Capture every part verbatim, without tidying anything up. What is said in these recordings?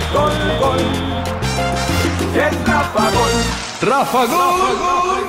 gol, gol. Es Rafa Gol. Rafa Gol.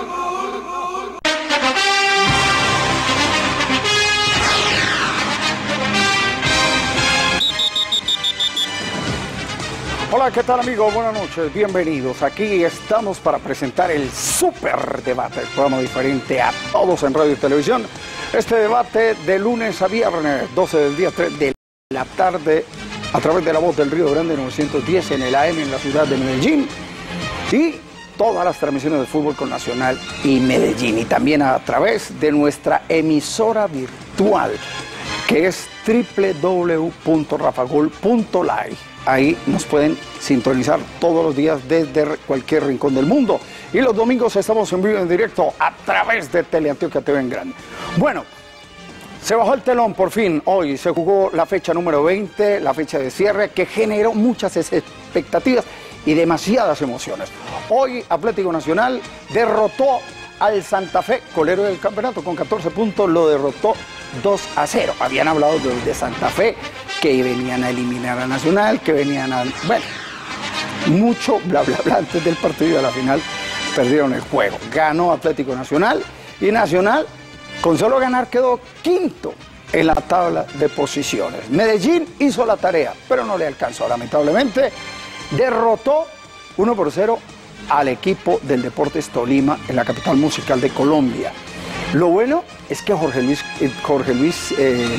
Hola, ¿qué tal amigos? Buenas noches, bienvenidos. Aquí estamos para presentar el Super Debate, el programa diferente a todos en radio y televisión. Este debate de lunes a viernes, doce del día, tres de la tarde, a través de la voz del Río Grande novecientos diez en el A M en la ciudad de Medellín. Y todas las transmisiones de fútbol con Nacional y Medellín. Y también a través de nuestra emisora virtual, que es doble u doble u doble u punto rafagol punto live. Ahí nos pueden sintonizar todos los días desde cualquier rincón del mundo. Y los domingos estamos en vivo en directo a través de Teleantioquia T V en Grande. Bueno, se bajó el telón por fin. Hoy se jugó la fecha número veinte, la fecha de cierre, que generó muchas expectativas y demasiadas emociones. Hoy Atlético Nacional derrotó al Santa Fe, colero del campeonato, con catorce puntos, lo derrotó dos a cero. Habían hablado de, de Santa Fe, que venían a eliminar a Nacional, que venían a... Bueno, mucho bla bla bla antes del partido de la final, perdieron el juego. Ganó Atlético Nacional y Nacional, con solo ganar, quedó quinto en la tabla de posiciones. Medellín hizo la tarea, pero no le alcanzó, lamentablemente. Derrotó uno por cero al equipo del Deportes Tolima en la capital musical de Colombia. Lo bueno es que Jorge Luis, eh, Jorge Luis eh,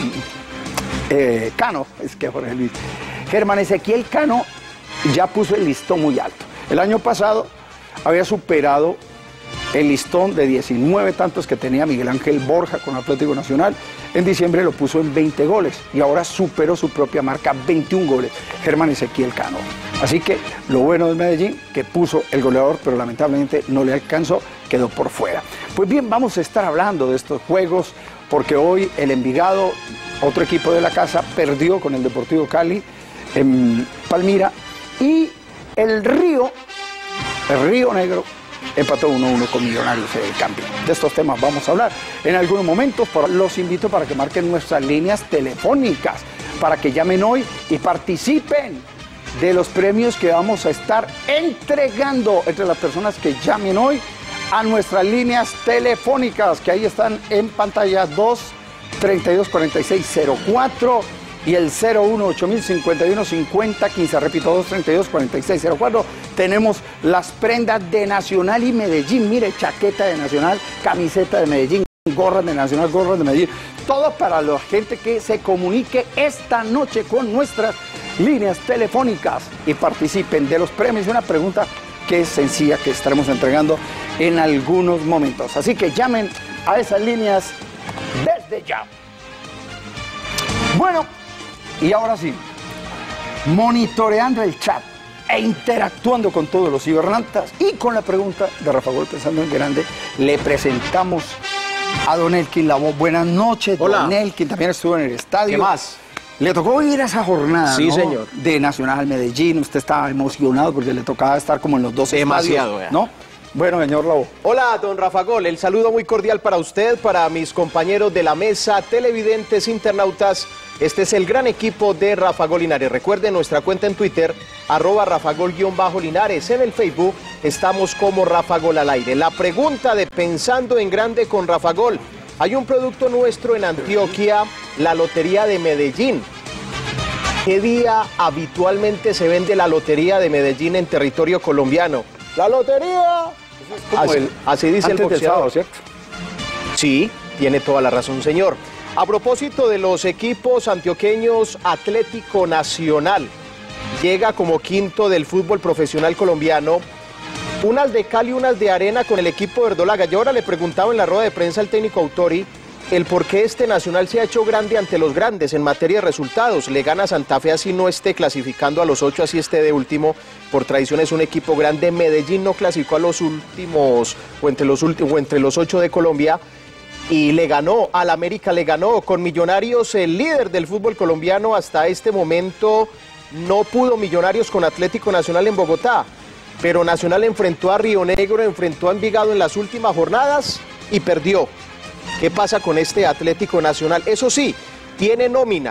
eh, Cano, es que Jorge Luis, Germán Ezequiel Cano ya puso el listón muy alto. El año pasado había superado el listón de diecinueve tantos que tenía Miguel Ángel Borja con Atlético Nacional. En diciembre lo puso en veinte goles y ahora superó su propia marca, veintiún goles, Germán Ezequiel Cano. Así que lo bueno de Medellín, que puso el goleador, pero lamentablemente no le alcanzó, quedó por fuera. Pues bien, vamos a estar hablando de estos juegos, porque hoy el Envigado, otro equipo de la casa, perdió con el Deportivo Cali en Palmira, y el Río, el Río Negro, empató uno a uno con Millonarios en el campeón. De estos temas vamos a hablar en algunos momentos. Los invito para que marquen nuestras líneas telefónicas, para que llamen hoy y participen de los premios que vamos a estar entregando entre las personas que llamen hoy a nuestras líneas telefónicas, que ahí están en pantalla: dos treinta y dos cuarenta y seis cero cuatro y el cero uno ocho mil cincuenta y uno cincuenta quince. Repito, dos treinta y dos cuarenta y seis cero cuatro. Tenemos las prendas de Nacional y Medellín. Mire, chaqueta de Nacional, camiseta de Medellín, gorras de Nacional, gorras de Medellín. Todo para la gente que se comunique esta noche con nuestras líneas telefónicas y participen de los premios. Una pregunta que es sencilla, que estaremos entregando en algunos momentos. Así que llamen a esas líneas desde ya. Bueno, y ahora sí, monitoreando el chat e interactuando con todos los cibernautas y con la pregunta de Rafa Gol Pensando en Grande, le presentamos a Don Elkin Lavoe. Buenas noches. Hola. Don Elkin también estuvo en el estadio. ¿Qué más? Le tocó vivir esa jornada, sí, ¿no? señor. De Nacional Medellín. Usted estaba emocionado porque le tocaba estar como en los dos Demasiado, estadios, ¿no? Bueno, señor Lavoe. Hola, don Rafa Gol. El saludo muy cordial para usted, para mis compañeros de la mesa, televidentes, internautas. Este es el gran equipo de Rafa Gol Linares. Recuerden nuestra cuenta en Twitter, arroba Rafa Gol-Linares. En el Facebook estamos como Rafa Gol al aire. La pregunta de Pensando en Grande con Rafa Gol. Hay un producto nuestro en Antioquia, la Lotería de Medellín. ¿Qué día habitualmente se vende la Lotería de Medellín en territorio colombiano? ¡La lotería! Así, el, así dice el boxeador, ¿cierto? Sí, tiene toda la razón, señor. A propósito de los equipos antioqueños, Atlético Nacional llega como quinto del fútbol profesional colombiano. Unas de cal y unas de arena con el equipo verdolaga. Yo ahora le preguntaba en la rueda de prensa al técnico Autori el por qué este Nacional se ha hecho grande ante los grandes en materia de resultados. Le gana Santa Fe, así no esté clasificando a los ocho, así esté de último. Por tradición es un equipo grande. Medellín no clasificó a los últimos o entre los últimos o entre los ocho de Colombia. Y le ganó, al América le ganó. Con Millonarios, el líder del fútbol colombiano hasta este momento, no pudo Millonarios con Atlético Nacional en Bogotá. Pero Nacional enfrentó a Río Negro, enfrentó a Envigado en las últimas jornadas y perdió. ¿Qué pasa con este Atlético Nacional? Eso sí, tiene nómina,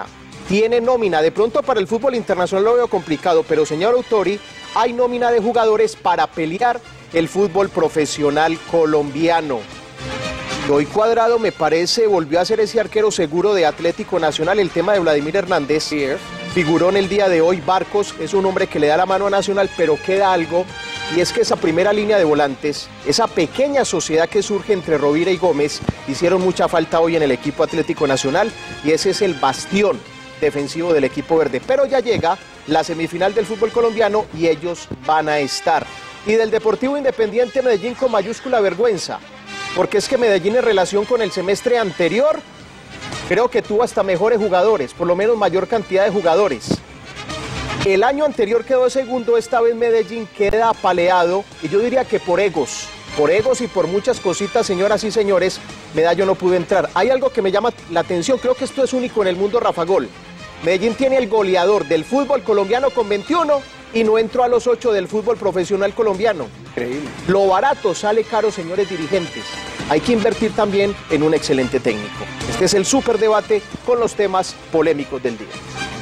tiene nómina. De pronto para el fútbol internacional lo veo complicado, pero señor Autori, hay nómina de jugadores para pelear el fútbol profesional colombiano. Y hoy Cuadrado, me parece, volvió a ser ese arquero seguro de Atlético Nacional. El tema de Vladimir Hernández sí es. Figuró en el día de hoy. Barcos es un hombre que le da la mano a Nacional, pero queda algo, y es que esa primera línea de volantes, esa pequeña sociedad que surge entre Rovira y Gómez, hicieron mucha falta hoy en el equipo Atlético Nacional, y ese es el bastión defensivo del equipo verde. Pero ya llega la semifinal del fútbol colombiano y ellos van a estar. Y del Deportivo Independiente Medellín con mayúscula vergüenza, porque es que Medellín en relación con el semestre anterior, creo que tuvo hasta mejores jugadores, por lo menos mayor cantidad de jugadores. El año anterior quedó segundo, esta vez Medellín queda apaleado, y yo diría que por egos, por egos y por muchas cositas, señoras y señores, Medallo no pudo entrar. Hay algo que me llama la atención, creo que esto es único en el mundo, Rafa Gol. Medellín tiene el goleador del fútbol colombiano con veintiuno y no entró a los ocho del fútbol profesional colombiano. Increíble. Lo barato sale caro, señores dirigentes. Hay que invertir también en un excelente técnico. Este es el superdebate con los temas polémicos del día.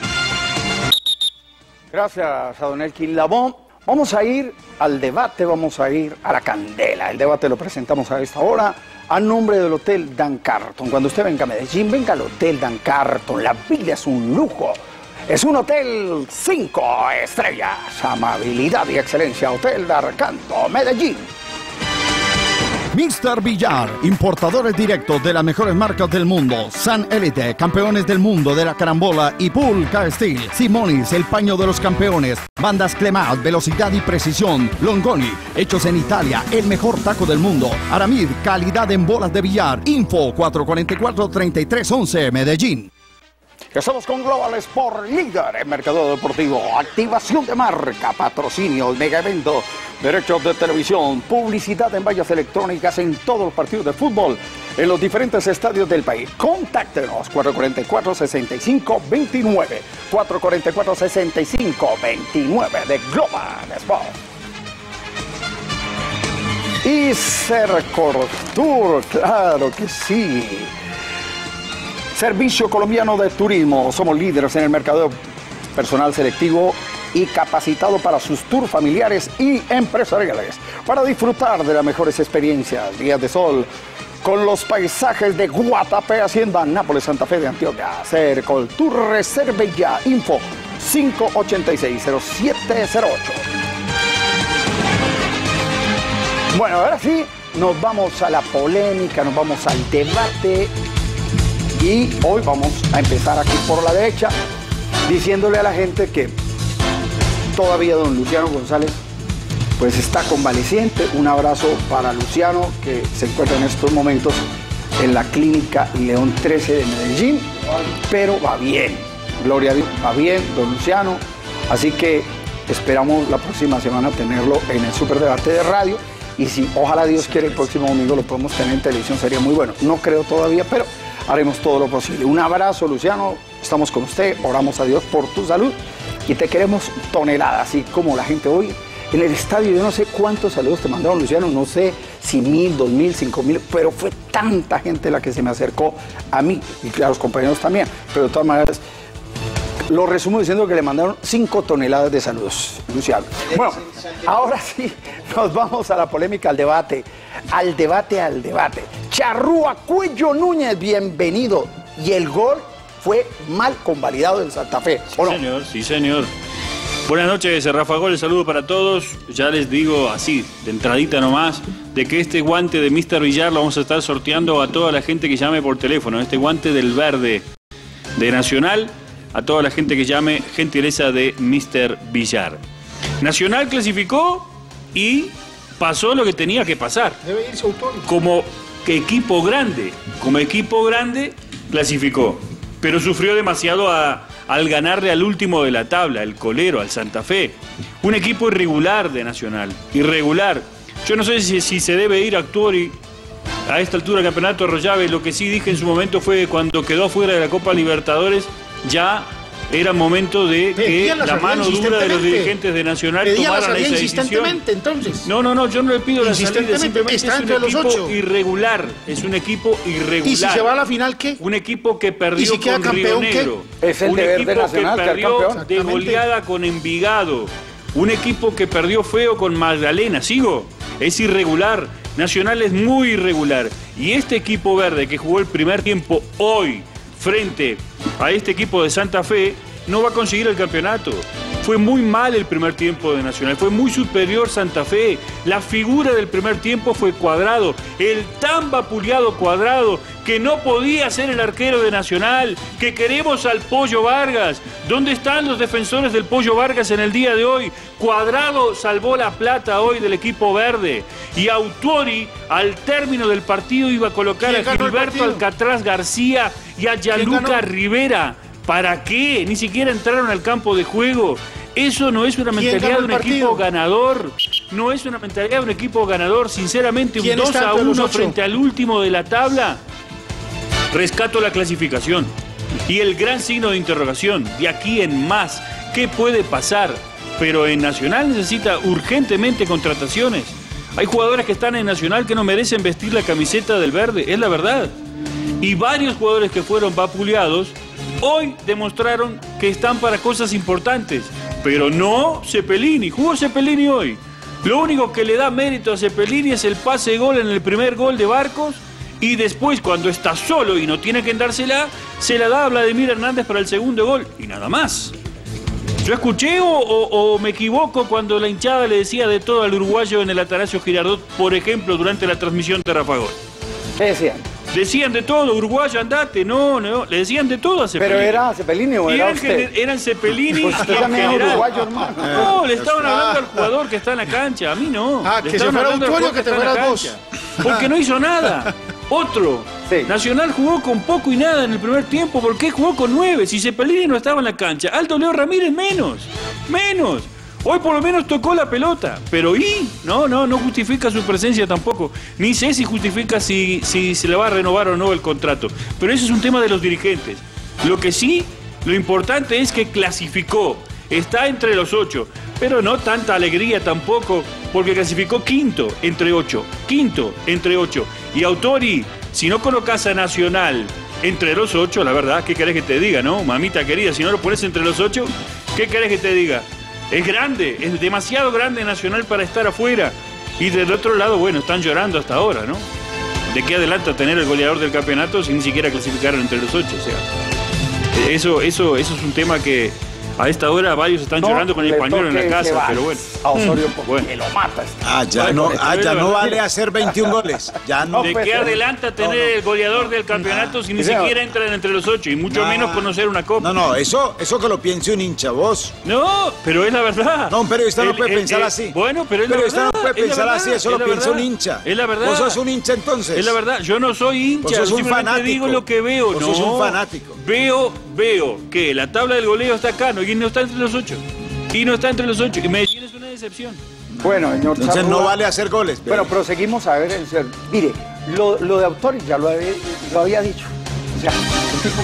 Gracias a don Elkin Labón. Vamos a ir al debate, vamos a ir a la candela. El debate lo presentamos a esta hora a nombre del Hotel Dan Carton. Cuando usted venga a Medellín, venga al Hotel Dan Carton. La vida es un lujo. Es un hotel cinco estrellas. Amabilidad y excelencia. Hotel Dan Carton, Medellín. mister Villar, importadores directos de las mejores marcas del mundo. San Elite, campeones del mundo de la carambola y Pulca Steel. Simonis, el paño de los campeones. Bandas Clemat, velocidad y precisión. Longoni, hechos en Italia, el mejor taco del mundo. Aramid, calidad en bolas de billar. Info cuatro cuatro cuatro, tres tres uno uno, Medellín. Estamos con Global Sport, líder en mercado deportivo, activación de marca, patrocinio, mega evento, derechos de televisión, publicidad en vallas electrónicas en todos los partidos de fútbol en los diferentes estadios del país. Contáctenos cuatro cuatro cuatro, seis cinco dos nueve, cuatro cuatro cuatro, seis cinco dos nueve de Global Sport. Y Cercor Tour, claro que sí. Servicio Colombiano de Turismo. Somos líderes en el mercado personal selectivo y capacitado para sus tours familiares y empresariales. Para disfrutar de las mejores experiencias, días de sol, con los paisajes de Guatapé, Hacienda, Nápoles, Santa Fe de Antioquia. Cercor Tour, reserve ya. Info cinco ocho seis, cero siete cero ocho. Bueno, ahora sí, nos vamos a la polémica, nos vamos al debate. Y hoy vamos a empezar aquí por la derecha, diciéndole a la gente que todavía don Luciano González pues está convaleciente. Un abrazo para Luciano, que se encuentra en estos momentos en la clínica León trece de Medellín, pero va bien, gloria a Dios, va bien don Luciano. Así que esperamos la próxima semana tenerlo en el Superdebate de radio, y si ojalá Dios quiere el próximo domingo lo podemos tener en televisión, sería muy bueno. No creo todavía, pero haremos todo lo posible. Un abrazo, Luciano, estamos con usted, oramos a Dios por tu salud y te queremos toneladas, así como la gente hoy en el estadio. Yo no sé cuántos saludos te mandaron, Luciano, no sé si mil, dos mil, cinco mil, pero fue tanta gente la que se me acercó a mí y a los compañeros también, pero de todas maneras lo resumo diciendo que le mandaron cinco toneladas de saludos, Luciano. Bueno, ahora sí, nos vamos a la polémica, al debate, al debate, al debate. Charrúa Cuello Núñez, bienvenido. Y el gol fue mal convalidado del Santa Fe, Sí, ¿o no? señor, sí, señor. Buenas noches, Rafa Gol, el saludo para todos. Ya les digo así, de entradita nomás, de que este guante de mister Villar lo vamos a estar sorteando a toda la gente que llame por teléfono. Este guante del verde de Nacional, a toda la gente que llame, gentileza de mister Villar. Nacional clasificó y pasó lo que tenía que pasar. Debe irse Autori. Como equipo grande, como equipo grande clasificó, pero sufrió demasiado a, al ganarle al último de la tabla, el colero, al Santa Fe. Un equipo irregular de Nacional, irregular. Yo no sé si, si se debe ir a Autori a esta altura del campeonato de Rollave. Lo que sí dije en su momento fue que cuando quedó fuera de la Copa Libertadores, ya era momento de que Pedían la la salida mano dura de los insistentemente. dirigentes de Nacional Pedía la tomaran salida esa decisión. insistentemente, entonces. No, no, no, yo no le pido la salida, Insistentemente, simplemente está es un entre los equipo ocho. irregular, es un equipo irregular. ¿Y si se va a la final qué? Un equipo que perdió ¿Y si queda con Río campeón, qué? Negro. Es el un deber de equipo Nacional que quedar perdió campeón. de goleada con Envigado. Un equipo que perdió feo con Magdalena. ¿Sigo? Es irregular. Nacional es muy irregular. Y este equipo verde que jugó el primer tiempo hoy frente a este equipo de Santa Fe no va a conseguir el campeonato. Fue muy mal el primer tiempo de Nacional, fue muy superior Santa Fe. La figura del primer tiempo fue Cuadrado, el tan vapuleado Cuadrado, que no podía ser el arquero de Nacional, que queremos al Pollo Vargas. ¿Dónde están los defensores del Pollo Vargas en el día de hoy? Cuadrado salvó la plata hoy del equipo verde. Y Autori, al término del partido, iba a colocar a Gilberto Alcatraz García y a Gianluca Rivera. ¿Para qué? Ni siquiera entraron al campo de juego. Eso no es una mentalidad de un equipo ganador. No es una mentalidad de un equipo ganador. Sinceramente, un dos a uno frente al último de la tabla. Rescato la clasificación. Y el gran signo de interrogación, de aquí en más, ¿qué puede pasar? Pero en Nacional necesita urgentemente contrataciones. Hay jugadores que están en Nacional que no merecen vestir la camiseta del verde, es la verdad. Y varios jugadores que fueron vapuleados hoy demostraron que están para cosas importantes, pero no Cepelini. Jugó Cepelini hoy. Lo único que le da mérito a Cepelini es el pase de gol en el primer gol de Barcos, y después, cuando está solo y no tiene que dársela, se la da a Vladimir Hernández para el segundo gol, y nada más. ¿Yo escuché o, o, o me equivoco cuando la hinchada le decía de todo al uruguayo en el Atanasio Girardot, por ejemplo, durante la transmisión de Rafa Gol? ¿Qué decían? Decían de todo, uruguayo, andate, no, no, le decían de todo a Cepelini. ¿Pero era Cepelini o era eran, usted? Eran Cepelini Pues usted y en también es general. uruguayo, hermano. No, le estaban hablando al jugador que está en la cancha, a mí no. Ah, Le que se estaban fuera hablando al Autorio, jugador que te está en la fueras vos. cancha. Porque no hizo nada. Otro. Sí. Nacional jugó con poco y nada en el primer tiempo. ¿Por qué jugó con nueve? Si Cepelini no estaba en la cancha. Aldo Leo Ramírez menos. Menos. Hoy por lo menos tocó la pelota, pero ¿y? No, no, no justifica su presencia tampoco. Ni sé si justifica si, si se le va a renovar o no el contrato. Pero eso es un tema de los dirigentes. Lo que sí, lo importante es que clasificó. Está entre los ocho, pero no tanta alegría tampoco, porque clasificó quinto entre ocho. Quinto entre ocho. Y Autori, si no colocas a Nacional entre los ocho, la verdad, ¿qué querés que te diga, no? Mamita querida, si no lo pones entre los ocho, ¿qué querés que te diga? Es grande, es demasiado grande Nacional para estar afuera. Y del otro lado, bueno, están llorando hasta ahora, ¿no? ¿De qué adelanta tener el goleador del campeonato sin ni siquiera clasificaron entre los ocho? O sea, eso, eso, eso es un tema que a esta hora varios están No, llorando con el le pañuelo en la toque casa, ese pero bueno. A Osorio, porque Bueno. lo mata. Ah, ya Bueno, no, ah, ya no vale hacer veintiún goles. Ya no. ¿De qué adelanta tener el goleador del campeonato si ni Señor. siquiera entran entre los ocho y mucho No. menos conocer una copa? No, no, eso, eso que lo piense un hincha, vos. No, pero es la verdad. No, un periodista no El- puede el- pensar el- así. Bueno, pero es Un la periodista verdad. no puede es la pensar verdad, así, eso es lo la piensa un verdad. hincha. Es la verdad. Vos sos un hincha entonces. Es la verdad, yo no soy hincha, Vos sos un simplemente fanático. digo lo que veo. Vos no, sos un fanático. Veo, veo que la tabla del goleo está acá, ¿no? Y no está entre los ocho. Y no está entre los ocho. Y Medellín es una decepción. Bueno, señor Entonces no Charrúa. vale hacer goles. Bueno, proseguimos a ver, en serio. Mire, lo, lo de Autori ya lo había, lo había dicho. O sea, un tipo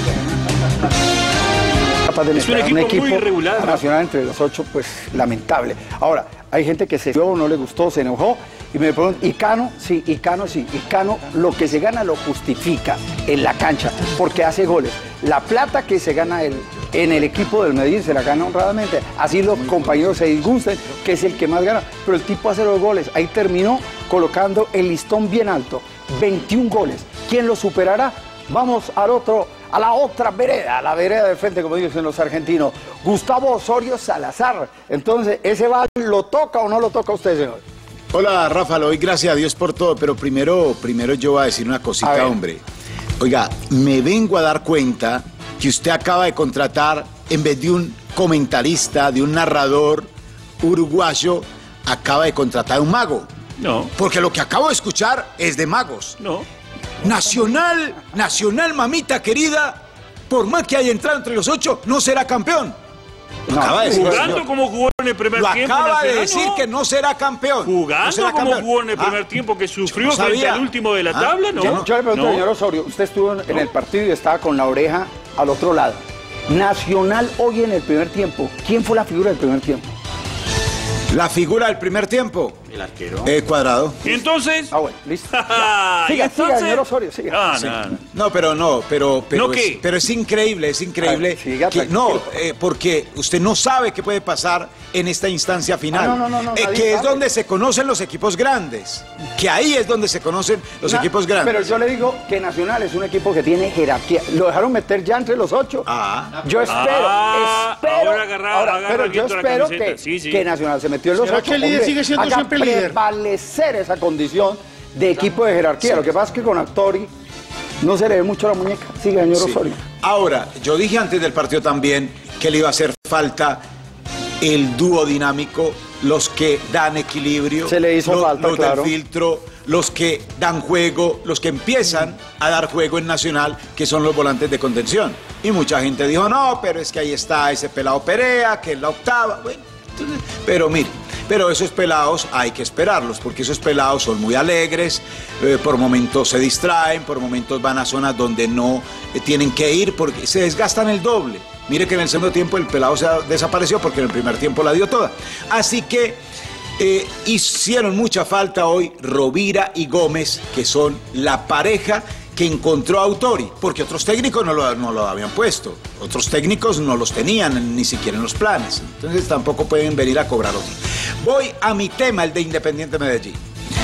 que capaz de Es un meter a equipo muy irregular, ¿no? Nacional entre los ocho, pues lamentable. Ahora, hay gente que se dio, no le gustó, se enojó. Y me preguntan, ¿y Cano? Sí, y Cano sí. Y Cano lo que se gana lo justifica en la cancha, porque hace goles. La plata que se gana él en el equipo del Medellín se la gana honradamente. Así los compañeros se disgusten, que es el que más gana. Pero el tipo hace los goles. Ahí terminó colocando el listón bien alto. veintiún goles. ¿Quién lo superará? Vamos al otro, a la otra vereda, a la vereda del frente, como dicen los argentinos. Gustavo Osorio Salazar. Entonces, ¿ese bal lo toca o no lo toca usted, señor? Hola, Rafa, le doy gracias a Dios por todo, pero primero, primero yo voy a decir una A cosita, ver. hombre. Oiga, me vengo a dar cuenta que usted acaba de contratar, en vez de un comentarista, de un narrador uruguayo, acaba de contratar a un mago. No, Porque lo que acabo de escuchar es de magos. no. Nacional, Nacional, mamita querida, por más que haya entrado entre los ocho, no será campeón. Lo No, acaba de decir. Jugando señor. como jugó en el primer Lo tiempo. acaba de Nacional, decir no. que no será campeón. No Jugando será como campeón. jugó en el Ah, primer tiempo, que sufrió no frente sabía. al último de la Ah, tabla, no. Yo, yo le pregunto No. al señor Osorio, usted estuvo en, en el partido y estaba con la oreja al otro lado. Nacional hoy en el primer tiempo. ¿Quién fue la figura del primer tiempo? La figura del primer tiempo. El arquero. Eh, Cuadrado. ¿Y entonces? Ah, bueno, listo. ¿Y Siga, entonces? siga, señor Osorio, siga. Ah, Sí. no, no. No, pero no, pero, pero, ¿No es, qué? pero es increíble, es increíble. Ah, siga, que, tranquilo. no, eh, porque usted no sabe qué puede pasar en esta instancia final. Ah, no, no, no, no, Eh, nadie que es sabe. donde se conocen los equipos grandes. Que ahí es donde se conocen los Na- equipos grandes. Pero yo le digo que Nacional es un equipo que tiene jerarquía. Lo dejaron meter ya entre los ocho. Ah. Yo espero, Ah, espero. ahora agarra- ahora, agarra pero el yo viento la espero camiseta. que, Sí, sí. que Nacional se metió en los ¿Será ocho. que el líder hombre, sigue siendo haga siempre líder? prevalecer esa condición de equipo de jerarquía. Lo que pasa es que con Actori no se le ve mucho la muñeca. Sigue, señor Sí. Osorio. Ahora, yo dije antes del partido también que le iba a hacer falta el dúo dinámico, los que dan equilibrio, Se le hizo lo- falta, los claro. del filtro, los que dan juego, los que empiezan a dar juego en Nacional, que son los volantes de contención. Y mucha gente dijo, no, pero es que ahí está ese pelado Perea, que es la octava. Bueno, entonces, pero mire, pero esos pelados hay que esperarlos, porque esos pelados son muy alegres, eh, por momentos se distraen, por momentos van a zonas donde no eh, tienen que ir, porque se desgastan el doble. Mire que en el segundo tiempo el pelado se ha- desapareció porque en el primer tiempo la dio toda. Así que eh, hicieron mucha falta hoy Rovira y Gómez, que son la pareja que encontró a Autori, porque otros técnicos no lo, no lo habían puesto, otros técnicos no los tenían ni siquiera en los planes, entonces tampoco pueden venir a cobrar otros. Voy a mi tema, el de Independiente Medellín.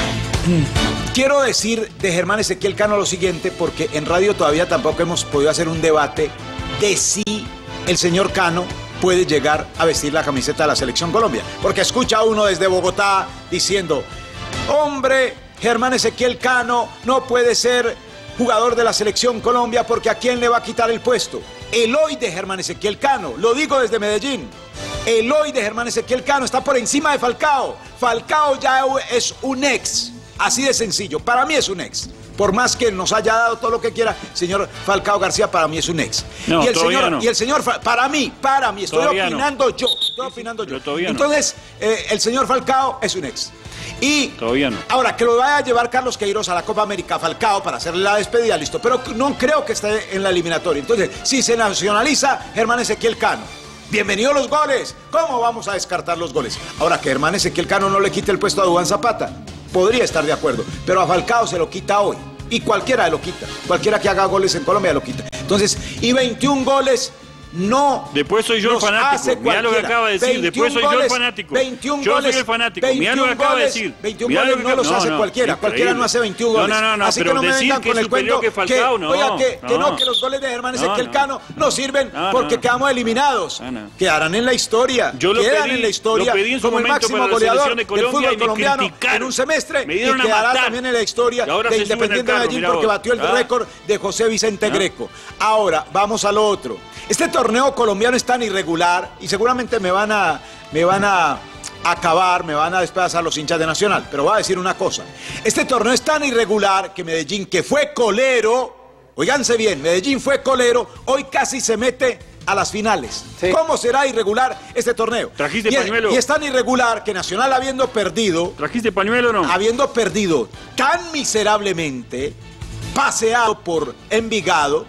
Quiero decir de Germán Ezequiel Cano lo siguiente, porque en radio todavía tampoco hemos podido hacer un debate de si el señor Cano puede llegar a vestir la camiseta de la Selección Colombia. Porque escucha uno desde Bogotá diciendo, hombre, Germán Ezequiel Cano no puede ser jugador de la Selección Colombia porque ¿a quién le va a quitar el puesto? El hoy de Germán Ezequiel Cano, lo digo desde Medellín. El hoy de Germán Ezequiel Cano está por encima de Falcao. Falcao ya es un ex, así de sencillo. Para mí es un ex. Por más que nos haya dado todo lo que quiera, señor Falcao García, para mí es un ex. No, y el todavía señor, no. y el señor, Fa- para mí, para mí, estoy Todavía no. opinando yo, estoy opinando yo. pero todavía no. Entonces, eh, el señor Falcao es un ex. Y Todavía no. ahora que lo vaya a llevar Carlos Queiroz a la Copa América Falcao para hacerle la despedida, listo. Pero no creo que esté en la eliminatoria. Entonces, si se nacionaliza Germán Ezequiel Cano, bienvenido los goles. ¿Cómo vamos a descartar los goles? Ahora que Germán Ezequiel Cano no le quite el puesto a Duván Zapata, podría estar de acuerdo. Pero a Falcao se lo quita hoy. Y cualquiera lo quita. Cualquiera que haga goles en Colombia lo quita. Entonces, y veintiún goles no. Después soy yo el nos fanático. hace Mirá lo que cualquiera. acaba de decir. Después soy yo el goles, fanático. veintiún Yo soy goles, el fanático. Mirá lo que veintiún acaba de goles, decir. veintiún Mirá lo goles que no los acaba- hace no, no, cualquiera. Cualquiera increíble. no hace veintiún No, goles. no, no, no, Así pero que no me decir vengan que con es el cuento superior que Falcao, no, oiga, que, que no, no. que los goles de Germán No, Ezequiel no. Cano no sirven No, porque no. quedamos eliminados. No, no. Quedarán en la historia. Yo lo Quedan pedí- en la historia lo pedí en su como el momento máximo para la goleador selección de del Colombia y fútbol me colombiano criticaron. en un semestre Me y dieron a quedará matar. también en la historia Y ahora de se suben al Independiente carro, Medellín mirá porque vos. batió el Ah. récord de José Vicente Ah. Greco. Ahora, vamos a lo otro. Este torneo colombiano es tan irregular y seguramente me van a, me van a acabar, me van a despedazar los hinchas de Nacional, pero voy a decir una cosa. Este torneo es tan irregular que Medellín, que fue colero, oíganse bien, Medellín fue colero, hoy casi se mete a las finales. Sí. ¿Cómo será irregular este torneo? ¿Trajiste y es, pañuelo? y es tan irregular que Nacional, habiendo perdido, ¿Trajiste pañuelo o no? habiendo perdido tan miserablemente, paseado por Envigado,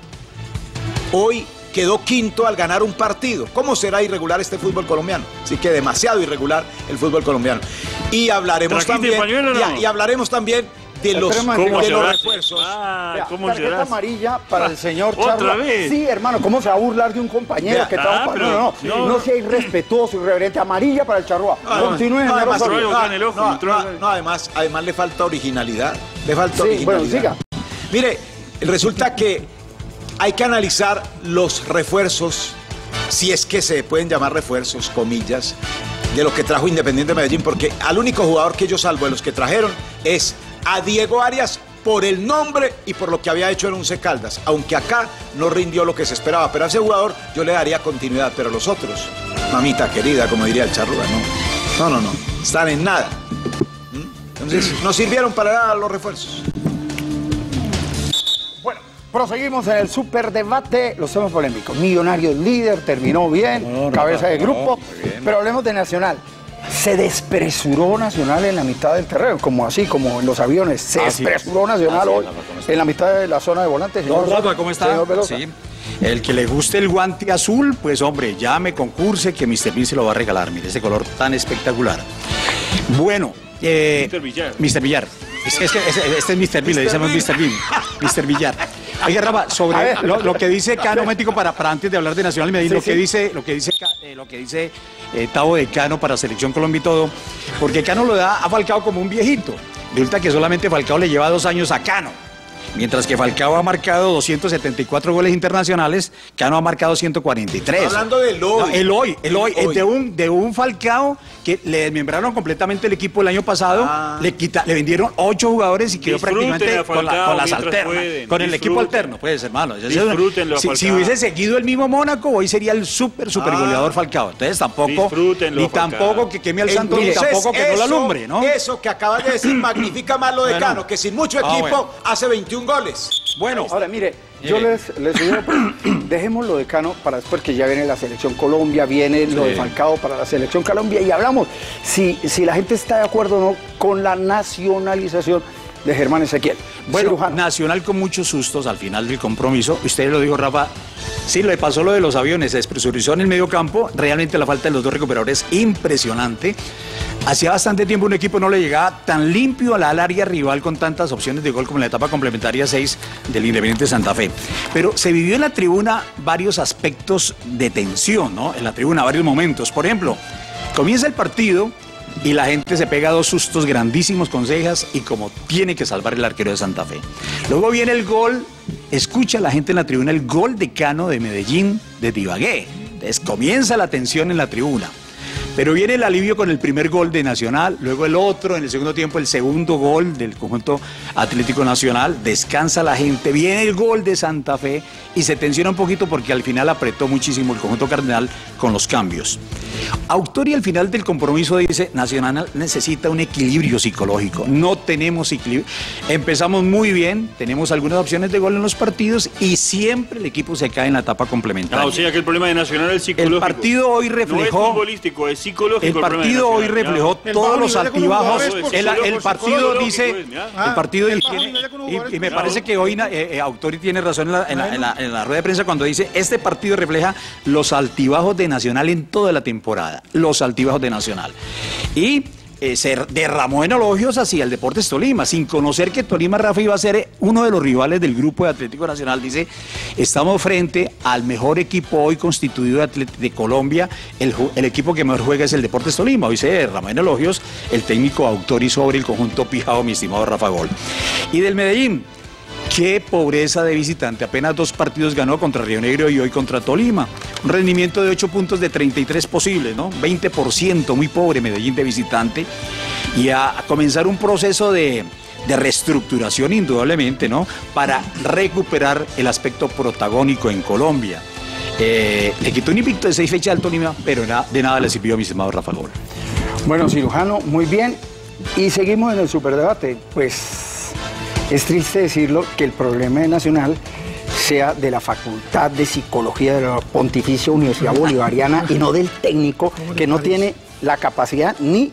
hoy quedó quinto al ganar un partido. ¿Cómo será irregular este fútbol colombiano? Así que demasiado irregular el fútbol colombiano. Y hablaremos ¿Trajiste también pañuelo o no? y, y hablaremos también de los, Esperemos de que- ¿Cómo los lloraste? refuerzos. Ah, Vea, ¿cómo tarjeta lloraste? amarilla para el señor ¿Otra Charla. vez? Sí, hermano, ¿cómo se va a burlar de un compañero Vea, que ah, trabaja? pero- No, no, no, no. no sea irrespetuoso, irreverente. Amarilla para el Charrúa. No, Continúe, no, señor además, Osorio. algo acá en el ojo, no, entró no, algo. no, además, además le falta originalidad. Le falta Sí, originalidad. bueno, siga. Mire, resulta que hay que analizar los refuerzos, si es que se pueden llamar refuerzos, comillas, de lo que trajo Independiente Medellín, porque al único jugador que yo salvo de los que trajeron es a Diego Arias por el nombre y por lo que había hecho en Once Caldas, aunque acá no rindió lo que se esperaba, pero a ese jugador yo le daría continuidad, pero los otros, mamita querida, como diría el Charrúa, no, no, no, no, están en nada. ¿Mm? Entonces, no sirvieron para nada los refuerzos. Bueno, proseguimos en el superdebate, los temas polémicos. Millonarios líder, terminó bien, cabeza de grupo, pero hablemos de Nacional. Se despresuró Nacional en la mitad del terreno, como así, como en los aviones. Se Así es. despresuró Nacional Así es, hoy Rafa, ¿cómo está? en la mitad de la zona de volantes. Don señor- Rafa, ¿cómo está? Señor Velosa. Sí. El que le guste el guante azul, pues hombre, llame, concurse, que mister Bean se lo va a regalar. Mire ese color tan espectacular. Bueno, eh, mister Villar. mister Villar. Es, es que este, este es mister Bean, le decimos mister Bean. mister Villar. Oiga, Rafa, sobre lo, lo que dice Cano, Mético, para, para antes de hablar de Nacional Medellín, sí, lo, sí. Que dice, lo que dice, eh, lo que dice eh, Tavo de Cano para Selección Colombia y todo, porque Cano lo da a Falcao como un viejito. Resulta que solamente Falcao le lleva dos años a Cano. Mientras que Falcao ha marcado doscientos setenta y cuatro goles internacionales, Cano ha marcado ciento cuarenta y tres. Hablando del hoy. No, el hoy, el hoy, el hoy. De, un, de un Falcao que le desmembraron completamente el equipo el año pasado, ah. le, quita, le vendieron ocho jugadores y quedó Disfruten prácticamente Falcao, con, la, con las alternas, pueden. con el Disfruten. equipo alterno, pues hermano. Si, si hubiese seguido el mismo Mónaco, hoy sería el súper, súper ah. goleador Falcao. Entonces tampoco, ni tampoco que queme al santo, ni tampoco que eso, no lo alumbre, ¿no? Eso que acabas de decir magnifica más lo de bueno. Cano, que sin mucho equipo ah, bueno. hace veintiún goles. Bueno, ahora mire, yo les, les digo, dejemos lo de Cano para después, que ya viene la Selección Colombia, viene sí. lo de Falcao para la Selección Colombia y hablamos si, si la gente está de acuerdo o no con la nacionalización de Germán Ezequiel. Bueno, cirujano. Nacional con muchos sustos al final del compromiso. Usted lo dijo, Rafa. Sí, le pasó lo de los aviones, se despresurizó en el medio campo. Realmente la falta de los dos recuperadores es impresionante. Hacía bastante tiempo un equipo no le llegaba tan limpio al área rival con tantas opciones de gol como en la etapa complementaria seis del Independiente Santa Fe. Pero se vivió en la tribuna varios aspectos de tensión, ¿no? En la tribuna, varios momentos. Por ejemplo, comienza el partido y la gente se pega dos sustos grandísimos con Cejas y como tiene que salvar el arquero de Santa Fe. Luego viene el gol, escucha la gente en la tribuna el gol de Cano de Medellín de Ibagué. Entonces comienza la tensión en la tribuna. Pero viene el alivio con el primer gol de Nacional, luego el otro, en el segundo tiempo el segundo gol del conjunto Atlético Nacional, descansa la gente, viene el gol de Santa Fe y se tensiona un poquito porque al final apretó muchísimo el conjunto cardenal con los cambios. Autori al final del compromiso dice, Nacional necesita un equilibrio psicológico, no tenemos equilibrio, empezamos muy bien, tenemos algunas opciones de gol en los partidos y siempre el equipo se cae en la etapa complementaria. Ah, o sea que el problema de Nacional es psicológico. El partido hoy reflejó... No es futbolístico, es psicológico. El partido hoy reflejó todos los altibajos. El, el partido dice, el partido y, tiene, y, y me parece que hoy eh, eh, Autori tiene razón en la, en, la, en, la, en la rueda de prensa cuando dice este partido refleja los altibajos de Nacional en toda la temporada, los altibajos de Nacional. Y Eh, se derramó en elogios hacia el Deportes Tolima, sin conocer que Tolima, Rafa, iba a ser uno de los rivales del grupo de Atlético Nacional. Dice, estamos frente al mejor equipo hoy constituido de, de Colombia, el, el equipo que mejor juega es el Deportes Tolima. Hoy se derramó en elogios el técnico Autori sobre el conjunto pijao, mi estimado Rafa Gol. Y del Medellín, qué pobreza de visitante, apenas dos partidos ganó contra Río Negro y hoy contra Tolima. Un rendimiento de ocho puntos de treinta y tres posibles, ¿no? veinte por ciento, muy pobre Medellín de visitante. Y a, a comenzar un proceso de, de reestructuración indudablemente, ¿no? Para recuperar el aspecto protagónico en Colombia. Eh, le quitó un invicto de seis fechas al Tolima, pero na, de nada le sirvió a mi estimado Rafa Gol. Bueno, cirujano, muy bien. Y seguimos en el superdebate. Pues... es triste decirlo que el problema de Nacional sea de la Facultad de Psicología de la Pontificia Universidad Bolivariana y no del técnico que no tiene la capacidad ni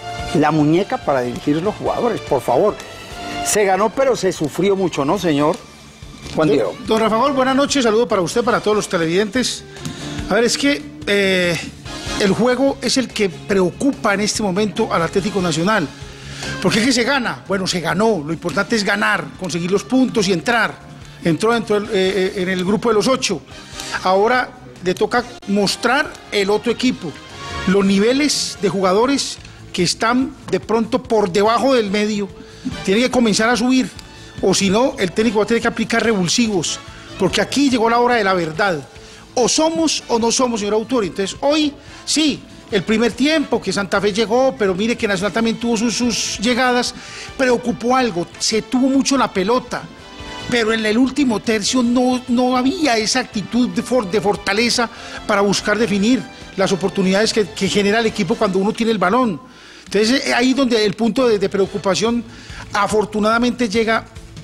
la muñeca para dirigir a los jugadores. Por favor, se ganó pero se sufrió mucho, ¿no, señor Juan Diego? Don, don Rafa Gol, buenas noches, saludo para usted, para todos los televidentes. A ver, es que eh, el juego es el que preocupa en este momento al Atlético Nacional. ¿Por qué que se gana? Bueno, se ganó, lo importante es ganar, conseguir los puntos y entrar. Entró dentro del, eh, en el grupo de los ocho. Ahora le toca mostrar el otro equipo, los niveles de jugadores que están de pronto por debajo del medio, tienen que comenzar a subir, o si no, el técnico va a tener que aplicar revulsivos, porque aquí llegó la hora de la verdad. O somos o no somos, señor Autori. Entonces, hoy sí, el primer tiempo que Santa Fe llegó, pero mire que Nacional también tuvo sus, sus llegadas, preocupó algo, se tuvo mucho la pelota, pero en el último tercio no, no había esa actitud de, for, de fortaleza para buscar definir las oportunidades que, que genera el equipo cuando uno tiene el balón. Entonces ahí donde el punto de, de preocupación, afortunadamente llega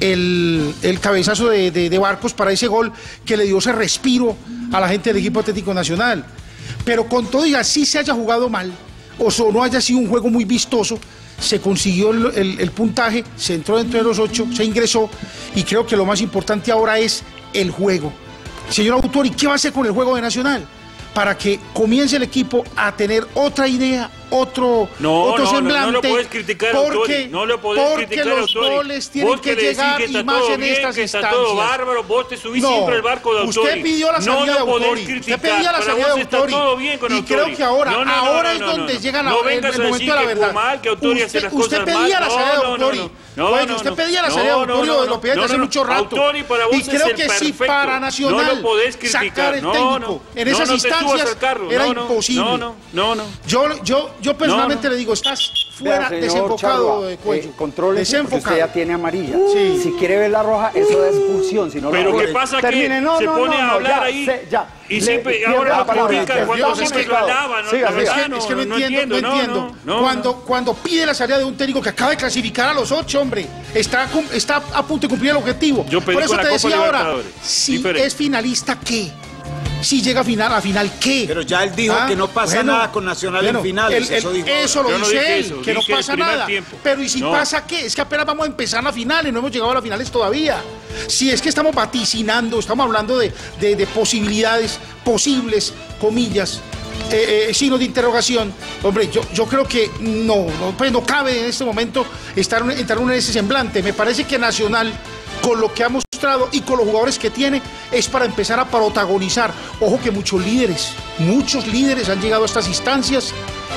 el, el cabezazo de, de, de Barcos para ese gol que le dio ese respiro a la gente del equipo Atlético Nacional. Pero con todo y así se haya jugado mal, o no haya sido un juego muy vistoso, se consiguió el, el, el puntaje, se entró dentro de los ocho, se ingresó, y creo que lo más importante ahora es el juego. señor Autori, ¿qué va a hacer con el juego de Nacional? Para que comience el equipo a tener otra idea, otro, no, otro no, semblante. No, no lo podés criticar, porque, Autori. No lo podés porque criticar, los Autori. goles tienen vos que que llegar que y más en bien, estas que instancias. Está todo bárbaro, vos te subís no, siempre al barco de Autori. Usted pidió la salida no de Autori. Criticar. Usted pedía la Para salida vos de está Autori. todo bien con y Autori. creo que ahora, no, no, ahora no, no, es donde no, no. llega la, no el, el vengas a momento decir de la que verdad. mal, que Autori hace usted, las usted cosas pedía mal. la salida de no, Autori. no, no, no, Bueno, no, usted no, pedía la no, salida de no, Autori, no, lo pedía no, hace no, mucho rato. Autori para vos y creo es el que si perfecto. para Nacional no lo podés criticar. sacar el no, técnico no, en esas no, no te subas instancias al carro. era no, no, imposible. No, no, no, no. Yo, yo, yo personalmente No, no. le digo, estás fuera, Vea, señor desenfocado Charrua, de cuello. Eh, contrólese, porque usted ya tiene amarilla. Sí. Si quiere ver la roja, eso es expulsión. Si no Pero la ¿qué ve, pasa termine. que No, se no, pone no, a no, hablar ya, ahí se- ya. y Le- siempre pierde ahora la lo palabra. critican cuando Dios, es siempre que- lo alaban? siga, ¿no? siga. Es que, es que no, no entiendo, no entiendo. no, no, cuando, no. cuando pide la salida de un técnico que acaba de clasificar a los ocho, hombre, está, cum- está a punto de cumplir el objetivo. Yo pedí Por eso con la te Copa decía ahora, Libertadores. si Diferente. es finalista, ¿qué? Si llega a final, ¿a final qué? Pero ya él dijo Ah, que no pasa bueno, nada con Nacional bueno, en finales. él- él- eso dijo. eso lo Yo no dice dije él, eso, que no dije el pasa primer nada. tiempo. Pero ¿y si No. pasa qué? Es que apenas vamos a empezar las finales, no hemos llegado a las finales todavía. Si es que estamos vaticinando, estamos hablando de, de, de posibilidades, posibles, comillas, eh, eh, signos de interrogación. Hombre, yo, yo creo que no, no, pues no cabe en este momento estar, entrar en ese semblante. Me parece que Nacional, con lo que ha mostrado y con los jugadores que tiene, es para empezar a protagonizar. Ojo que muchos líderes, muchos líderes han llegado a estas instancias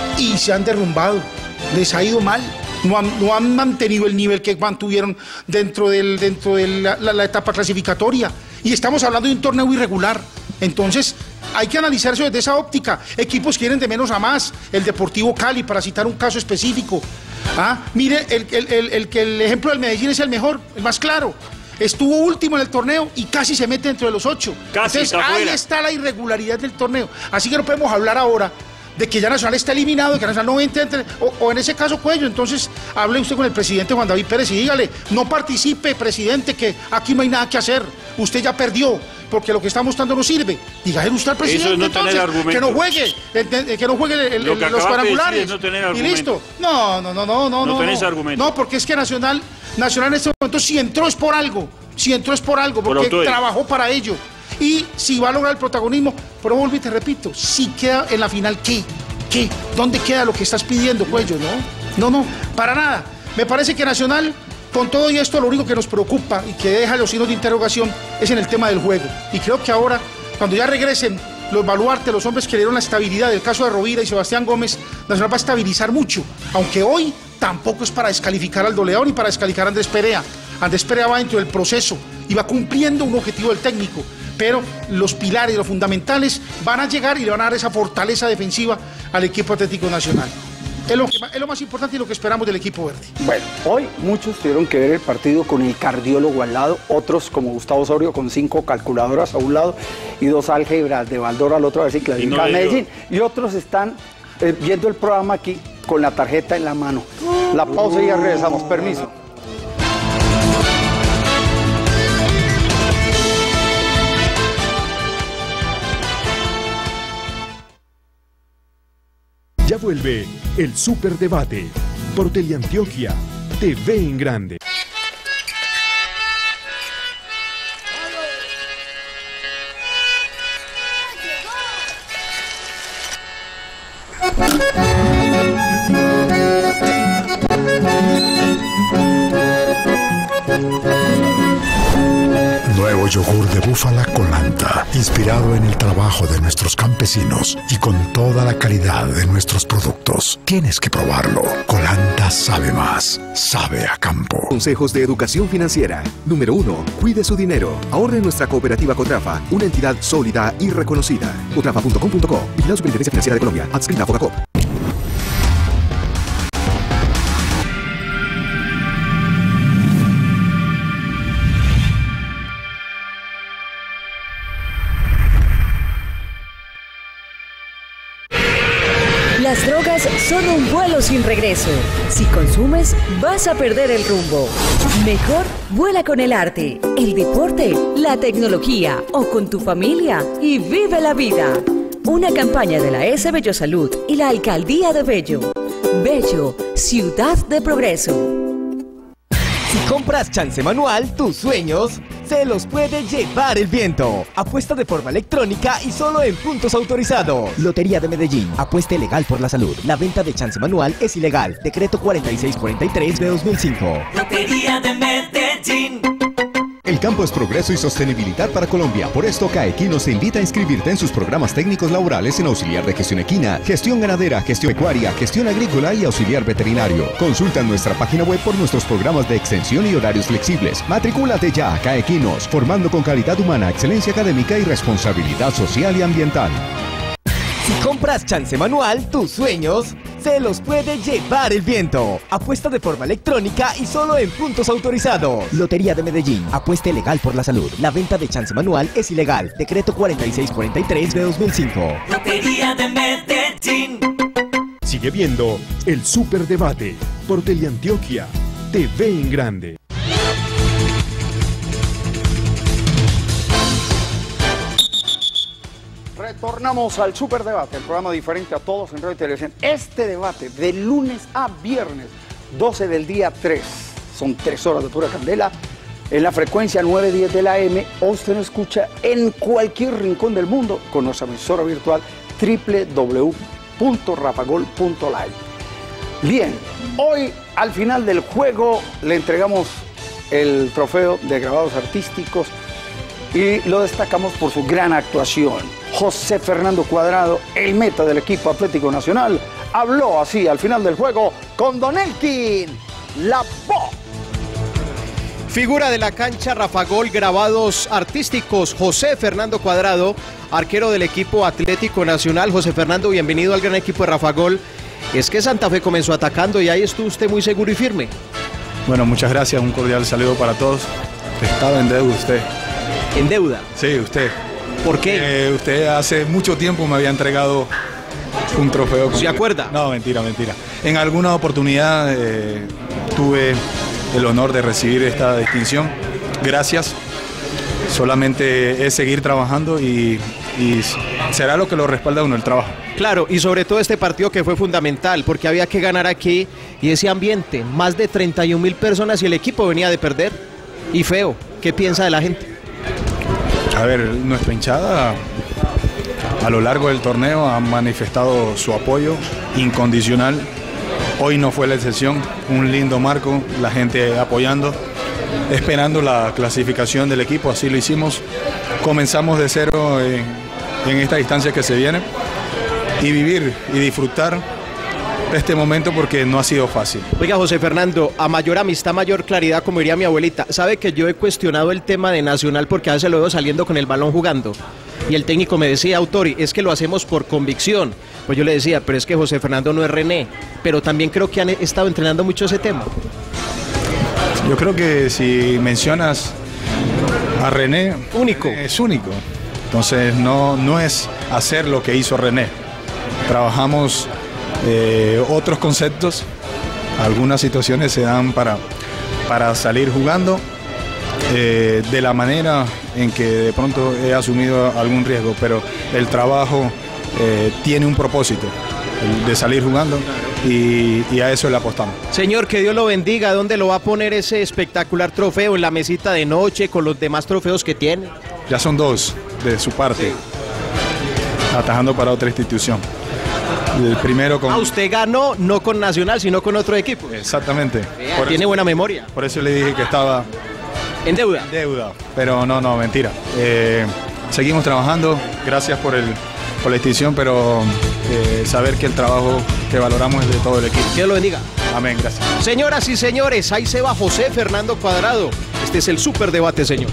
y se han derrumbado, les ha ido mal. No han, no han mantenido el nivel que mantuvieron dentro, del, dentro de la, la, la etapa clasificatoria. Y estamos hablando de un torneo irregular. Entonces, hay que analizar eso desde esa óptica. Equipos quieren de menos a más. El Deportivo Cali, para citar un caso específico. Ah, mire, el, el, el, el, el, el ejemplo del Medellín es el mejor, el más claro. Estuvo último en el torneo y casi se mete dentro de los ocho. Casi Entonces, está ahí fuera. está la irregularidad del torneo. Así que no podemos hablar ahora de que ya Nacional está eliminado, de que Nacional no entra, entre, o, o en ese caso Cuello. Entonces, hable usted con el presidente Juan David Pérez y dígale, no participe, presidente, que aquí no hay nada que hacer. Usted ya perdió, porque lo que está mostrando no sirve. Dígale usted al presidente, Eso es no tener entonces, argumentos. que no juegue, eh, que no juegue el- el- Lo que los acabaste de cuadrangulares. decir es no tener y argumentos. listo. No, no, no, no, no. No tenés no. argumentos. No, porque es que Nacional, Nacional en este momento, si entró es por algo. Si entró es por algo, Por porque Autori. trabajó para ello. Y si va a lograr el protagonismo, pero vuelvo y te repito, si queda en la final, ¿qué? ¿Qué? ¿Dónde queda lo que estás pidiendo, Cuello? No, no, no, para nada. Me parece que Nacional, con todo y esto, lo único que nos preocupa y que deja los signos de interrogación es en el tema del juego. Y creo que ahora, cuando ya regresen los baluartes, los hombres que le dieron la estabilidad, el caso de Rovira y Sebastián Gómez, Nacional va a estabilizar mucho. Aunque hoy tampoco es para descalificar al Doleado ni para descalificar a Andrés Perea. Andrés Perea va dentro del proceso y va cumpliendo un objetivo del técnico. Pero los pilares, los fundamentales, van a llegar y le van a dar esa fortaleza defensiva al equipo Atlético Nacional. Es lo, que, es lo más importante y lo que esperamos del equipo verde. Bueno, hoy muchos tuvieron que ver el partido con el cardiólogo al lado, otros como Gustavo Osorio con cinco calculadoras a un lado y dos álgebras de Baldor al otro a ver si clasifican a Medellín. Y otros están eh, viendo el programa aquí con la tarjeta en la mano. La pausa y ya regresamos. Permiso. Ya vuelve el Superdebate por Teleantioquia, T V en Grande. Nuevo yogur de búfala Colanta, inspirado en el trabajo de nuestros campesinos y con toda la calidad de nuestros productos. Tienes que probarlo. Colanta sabe más, sabe a campo. Consejos de educación financiera. Número uno. Cuide su dinero. Ahorre en nuestra cooperativa Cotrafa, una entidad sólida y reconocida. cotrafa punto com punto co. Vigilado Superintendencia Financiera de Colombia. Adscrita a Fogacop. Las drogas son un vuelo sin regreso. Si consumes, vas a perder el rumbo. Mejor vuela con el arte, el deporte, la tecnología o con tu familia y vive la vida. Una campaña de la S. Bello Salud y la Alcaldía de Bello. Bello, ciudad de progreso. Si compras chance manual, tus sueños se los puede llevar el viento. Apuesta de forma electrónica y solo en puntos autorizados. Lotería de Medellín. Apueste legal por la salud. La venta de chance manual es ilegal. Decreto cuarenta y seis cuarenta y tres de dos mil cinco. Lotería de Medellín. El campo es progreso y sostenibilidad para Colombia. Por esto, CAEquinos te invita a inscribirte en sus programas técnicos laborales en auxiliar de gestión equina, gestión ganadera, gestión pecuaria, gestión agrícola y auxiliar veterinario. Consulta en nuestra página web por nuestros programas de extensión y horarios flexibles. Matricúlate ya, CAEquinos, formando con calidad humana, excelencia académica y responsabilidad social y ambiental. Si compras chance manual, tus sueños se los puede llevar el viento. Apuesta de forma electrónica y solo en puntos autorizados. Lotería de Medellín. Apueste legal por la salud. La venta de chance manual es ilegal. Decreto cuarenta y seis cuarenta y tres de dos mil cinco. Lotería de Medellín. Sigue viendo el Superdebate por Teleantioquia, T V en Grande. Retornamos al Superdebate, el programa diferente a todos en radio y televisión. Este debate de lunes a viernes, doce del día tres, son tres horas de pura candela, en la frecuencia nueve diez de la A M, o usted nos escucha en cualquier rincón del mundo con nuestra emisora virtual doble u doble u doble u punto rafagol punto live. Bien, hoy al final del juego le entregamos el trofeo de grabados artísticos y lo destacamos por su gran actuación. José Fernando Cuadrado, el meta del equipo Atlético Nacional, habló así al final del juego con Don Elkin Lavoe. Figura de la cancha, Rafa Gol, grabados artísticos, José Fernando Cuadrado, arquero del equipo Atlético Nacional. José Fernando, bienvenido al gran equipo de Rafa Gol. Es que Santa Fe comenzó atacando y ahí estuvo usted muy seguro y firme. Bueno, muchas gracias, un cordial saludo para todos. Estaba en deuda usted. ¿En deuda? Sí, usted. ¿Por qué? Eh, usted hace mucho tiempo me había entregado un trofeo. ¿Se acuerda? No, mentira, mentira. En alguna oportunidad eh, tuve el honor de recibir esta distinción. Gracias. Solamente es seguir trabajando y, y será lo que lo respalda a uno, el trabajo. Claro, y sobre todo este partido que fue fundamental, porque había que ganar aquí y ese ambiente, más de treinta y un mil personas y el equipo venía de perder. Y feo, ¿qué piensa de la gente? A ver, nuestra hinchada a lo largo del torneo ha manifestado su apoyo incondicional. Hoy no fue la excepción, un lindo marco, la gente apoyando, esperando la clasificación del equipo, así lo hicimos. Comenzamos de cero en, en esta distancia que se viene y vivir y disfrutar este momento porque no ha sido fácil. Oiga, José Fernando, a mayor amistad, mayor claridad, como diría mi abuelita. Sabe que yo he cuestionado el tema de Nacional porque a veces lo veo saliendo con el balón jugando. Y el técnico me decía, Autori, es que lo hacemos por convicción. Pues yo le decía, pero es que José Fernando no es René. Pero también creo que han estado entrenando mucho ese tema. Yo creo que si mencionas a René, único. Es único. Entonces no, no es hacer lo que hizo René. Trabajamos Eh, otros conceptos, algunas situaciones se dan para, para salir jugando eh, de la manera en que de pronto he asumido algún riesgo, pero el trabajo eh, tiene un propósito, el de salir jugando y, y a eso le apostamos. Señor, que Dios lo bendiga. ¿Dónde lo va a poner ese espectacular trofeo? ¿En la mesita de noche con los demás trofeos que tiene? Ya son dos de su parte, atajando para otra institución. El primero con... Ah, usted ganó no con Nacional, sino con otro equipo. Exactamente. Por tiene eso, buena memoria. Por eso le dije que estaba... ¿En deuda? En deuda. Pero no, no, mentira. Eh, seguimos trabajando. Gracias por, el, por la distinción, pero eh, saber que el trabajo que valoramos es de todo el equipo. Que Dios lo bendiga. Amén, gracias. Señoras y señores, ahí se va José Fernando Cuadrado. Este es el Superdebate, señor.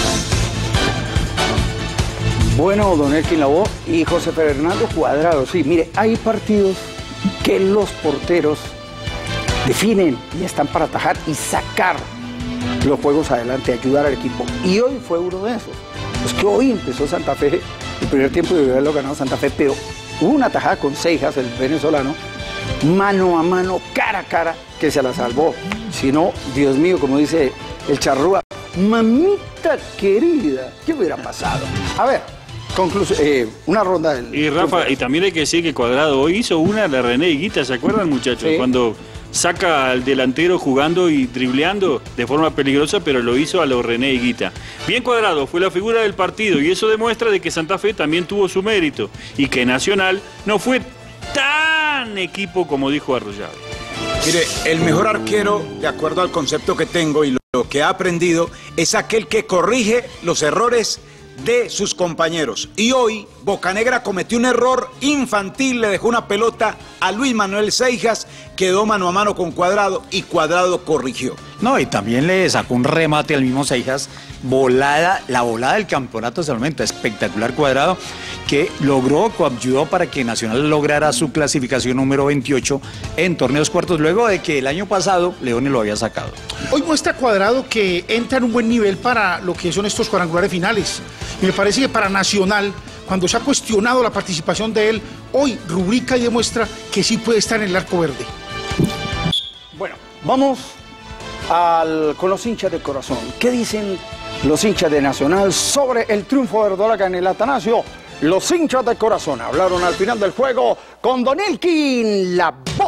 Bueno, Don Elkin Lavoe y José Fernando Cuadrado, sí, mire, hay partidos que los porteros definen y están para atajar y sacar los juegos adelante, ayudar al equipo. Y hoy fue uno de esos. Es que hoy empezó Santa Fe, el primer tiempo de haberlo ganado Santa Fe, pero hubo una tajada con Seijas, el venezolano, mano a mano, cara a cara, que se la salvó. Si no, Dios mío, como dice el charrúa, mamita querida, ¿qué hubiera pasado? A ver. Conclusión, eh, una ronda del... Y Rafa, y también hay que decir que Cuadrado hoy hizo una de René Higuita, ¿se acuerdan, muchachos? Sí. Cuando saca al delantero jugando y dribleando de forma peligrosa, pero lo hizo a lo René Higuita. Bien Cuadrado fue la figura del partido y eso demuestra de que Santa Fe también tuvo su mérito y que Nacional no fue tan equipo como dijo Arroyave. Mire, el mejor arquero, de acuerdo al concepto que tengo y lo, lo que ha aprendido, es aquel que corrige los errores de sus compañeros. Y hoy Bocanegra cometió un error infantil, le dejó una pelota a Luis Manuel Seijas, quedó mano a mano con Cuadrado y Cuadrado corrigió. No, y también le sacó un remate al mismo Seijas, volada, la volada del campeonato hasta el momento, espectacular Cuadrado, que logró, coayudó para que Nacional lograra su clasificación número veintiocho en torneos cuartos, luego de que el año pasado Leones lo había sacado. Hoy muestra Cuadrado que entra en un buen nivel para lo que son estos cuadrangulares finales. Y me parece que para Nacional, cuando se ha cuestionado la participación de él, hoy rubrica y demuestra que sí puede estar en el arco verde. Bueno, vamos al, con los hinchas de corazón. ¿Qué dicen los hinchas de Nacional sobre el triunfo de Verdolaga en el Atanasio? Los hinchas de corazón hablaron al final del juego con Don Elkin Lavoe.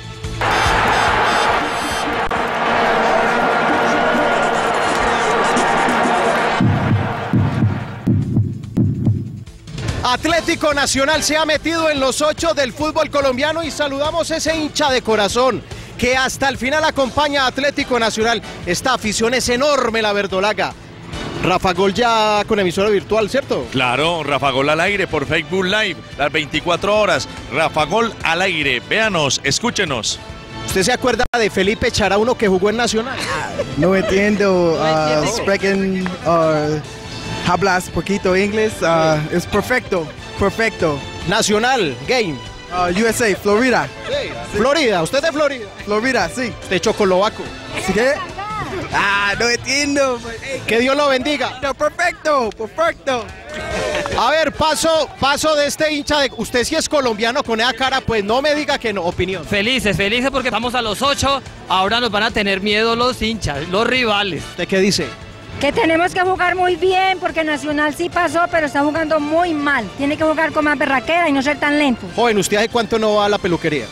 Atlético Nacional se ha metido en los ocho del fútbol colombiano y saludamos a ese hincha de corazón que hasta el final acompaña a Atlético Nacional. Esta afición es enorme, la verdolaga. Rafa Gol ya con emisora virtual, ¿cierto? Claro, Rafa Gol al aire por Facebook Live, las veinticuatro horas. Rafa Gol al aire, véanos, escúchenos. ¿Usted se acuerda de Felipe Charauno que jugó en Nacional? No entiendo, uh, sprechen, uh, hablas poquito inglés, uh, es perfecto, perfecto. Nacional, game. Uh, U S A, Florida. Sí. Florida, ¿usted de Florida? Florida, sí. ¿Usted chocolovaco? ¿Qué? Ah, no entiendo. Que Dios lo bendiga. No, perfecto, perfecto. A ver, paso, paso de este hincha de... Usted si es colombiano con esa cara, pues no me diga que no. Opinión. Felices, felices porque estamos a los ocho. Ahora nos van a tener miedo los hinchas, los rivales. ¿Usted qué dice? Que tenemos que jugar muy bien porque Nacional sí pasó, pero está jugando muy mal. Tiene que jugar con más berraquera y no ser tan lento. Joven, ¿usted hace cuánto no va a la peluquería?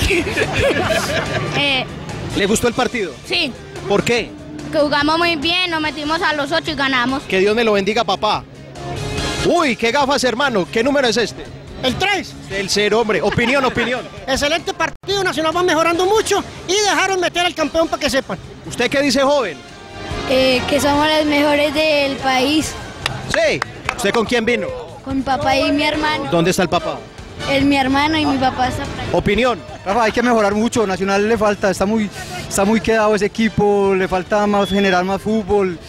eh, ¿Le gustó el partido? Sí. ¿Por qué? Que jugamos muy bien, nos metimos a los ocho y ganamos. Que Dios me lo bendiga, papá. Uy, qué gafas, hermano. ¿Qué número es este? El tres. El cero, hombre. Opinión, opinión. Excelente partido, Nacional va mejorando mucho y dejaron meter al campeón para que sepan. ¿Usted qué dice, joven? Eh, que somos los mejores del país. Sí. ¿Usted con quién vino? Con papá y mi hermano. ¿Dónde está el papá? Es mi hermano y mi papá está. Opinión. Rafa, hay que mejorar mucho. Nacional le falta, está muy, está muy quedado ese equipo, le falta más generar más fútbol.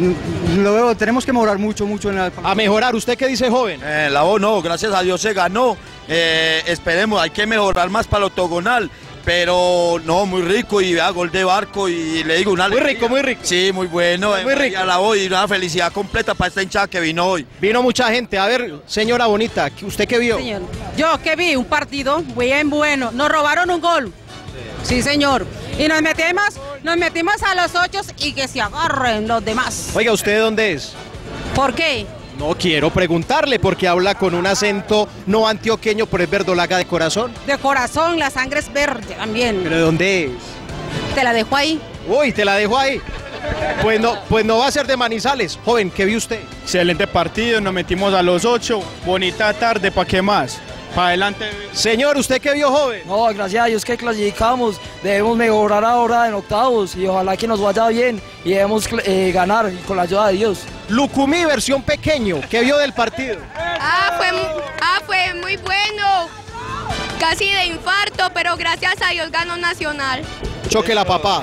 Lo veo, tenemos que mejorar mucho, mucho. En la... A mejorar, ¿usted qué dice, joven? Eh, la voz no, gracias a Dios se ganó. Eh, esperemos, hay que mejorar más para el octogonal. Pero no, muy rico y vea, gol de Barco y le digo una Muy alegría. rico, muy rico. Sí, muy bueno. Muy rico. A la voz y una felicidad completa para esta hinchada que vino hoy. Vino mucha gente. A ver, señora bonita, ¿usted qué vio? Señor, yo que vi un partido bien bueno. Nos robaron un gol. Sí, señor. Y nos metimos, nos metimos a los ocho y que se agarren los demás. Oiga, ¿usted de dónde es? ¿Por qué? No quiero preguntarle porque habla con un acento no antioqueño, pero es verdolaga de corazón. De corazón, la sangre es verde también. ¿Pero de dónde es? Te la dejo ahí. Uy, te la dejo ahí. Pues no, pues no va a ser de Manizales. Joven, ¿qué vio usted? Excelente partido, nos metimos a los ocho. Bonita tarde, ¿para qué más? Para adelante. Señor, ¿usted qué vio, joven? No, gracias a Dios que clasificamos. Debemos mejorar ahora en octavos y ojalá que nos vaya bien y debemos eh, ganar con la ayuda de Dios. Lucumí, versión pequeño, ¿qué vio del partido? Ah, fue, ah, fue muy bueno. Casi de infarto, pero gracias a Dios ganó Nacional. Choque la papá.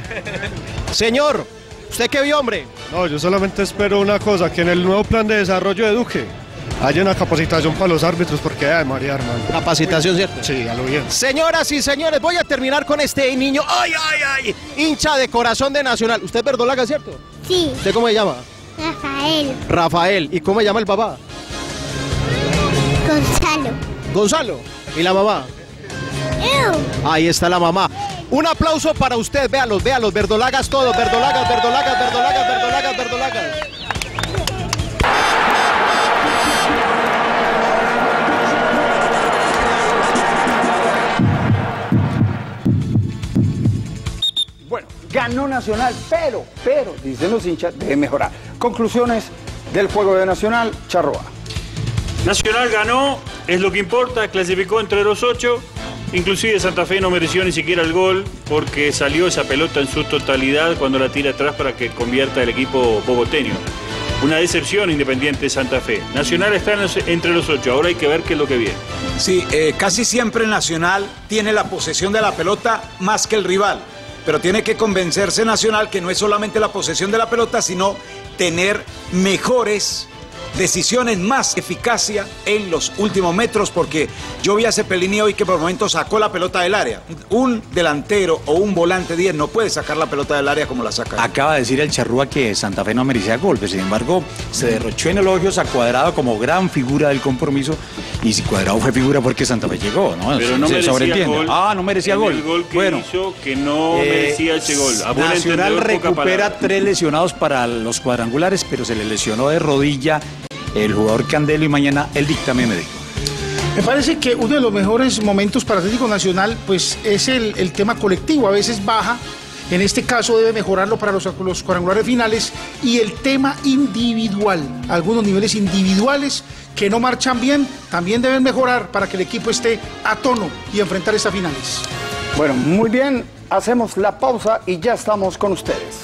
Señor, ¿usted qué vio, hombre? No, yo solamente espero una cosa, que en el nuevo plan de desarrollo de Duque haya una capacitación para los árbitros, porque ay, María, hermano. Capacitación, ¿cierto? Sí, a lo bien. Señoras y señores, voy a terminar con este niño, ay, ay, ay, hincha de corazón de Nacional. ¿Usted es verdolaga, cierto? Sí. ¿Usted cómo se llama? Rafael. Rafael. ¿Y cómo se llama el papá? Gonzalo. Gonzalo. ¿Y la mamá? Ew. Ahí está la mamá. Un aplauso para usted, véalos, véalos, verdolagas todos, verdolagas, verdolagas, verdolagas, verdolagas, verdolagas. ganó Nacional, pero, pero, dicen los hinchas, debe mejorar. Conclusiones del juego de Nacional, Charroa. Nacional ganó, es lo que importa, clasificó entre los ocho. Inclusive Santa Fe no mereció ni siquiera el gol porque salió esa pelota en su totalidad cuando la tira atrás para que convierta el equipo bogoteño. Una decepción Independiente Santa Fe. Nacional está en los, entre los ocho, ahora hay que ver qué es lo que viene. Sí, eh, casi siempre el Nacional tiene la posesión de la pelota más que el rival, pero tiene que convencerse Nacional que no es solamente la posesión de la pelota, sino tener mejores decisiones, más eficacia en los últimos metros, porque yo vi a Cepelini hoy que por momentos sacó la pelota del área. Un delantero o un volante diez no puede sacar la pelota del área como la saca. Acaba de decir el Charrúa que Santa Fe no merecía golpes, sin embargo se derrochó en elogios a Cuadrado como gran figura del compromiso, y si Cuadrado fue figura porque Santa Fe llegó, ¿no? Pero no se merecía sobreentiende. gol. Ah, no merecía en gol. El gol que bueno, hizo que no eh, merecía ese gol. A buen Nacional entendedor, poca recupera palabra. tres lesionados para los cuadrangulares, pero se le lesionó de rodilla el jugador Candelo y mañana el dictamen médico. Me parece que uno de los mejores momentos para Atlético Nacional pues es el, el tema colectivo, a veces baja, en este caso debe mejorarlo para los, los cuadrangulares finales, y el tema individual, algunos niveles individuales que no marchan bien, también deben mejorar para que el equipo esté a tono y enfrentar estas finales. Bueno, muy bien, hacemos la pausa y ya estamos con ustedes.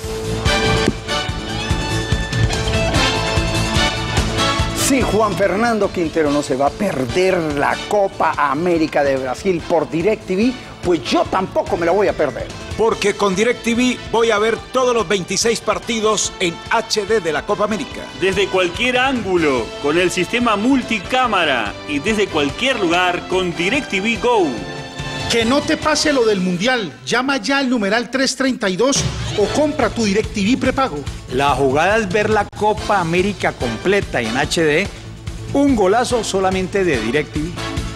Sí, Juan Fernando Quintero no se va a perder la Copa América de Brasil por DirecTV, pues yo tampoco me la voy a perder. Porque con DirecTV voy a ver todos los veintiséis partidos en H D de la Copa América. Desde cualquier ángulo, con el sistema multicámara y desde cualquier lugar con DirecTV Go. Que no te pase lo del Mundial. Llama ya al numeral trescientos treinta y dos o compra tu DirecTV prepago. La jugada es ver la Copa América completa en H D. Un golazo solamente de DirecTV.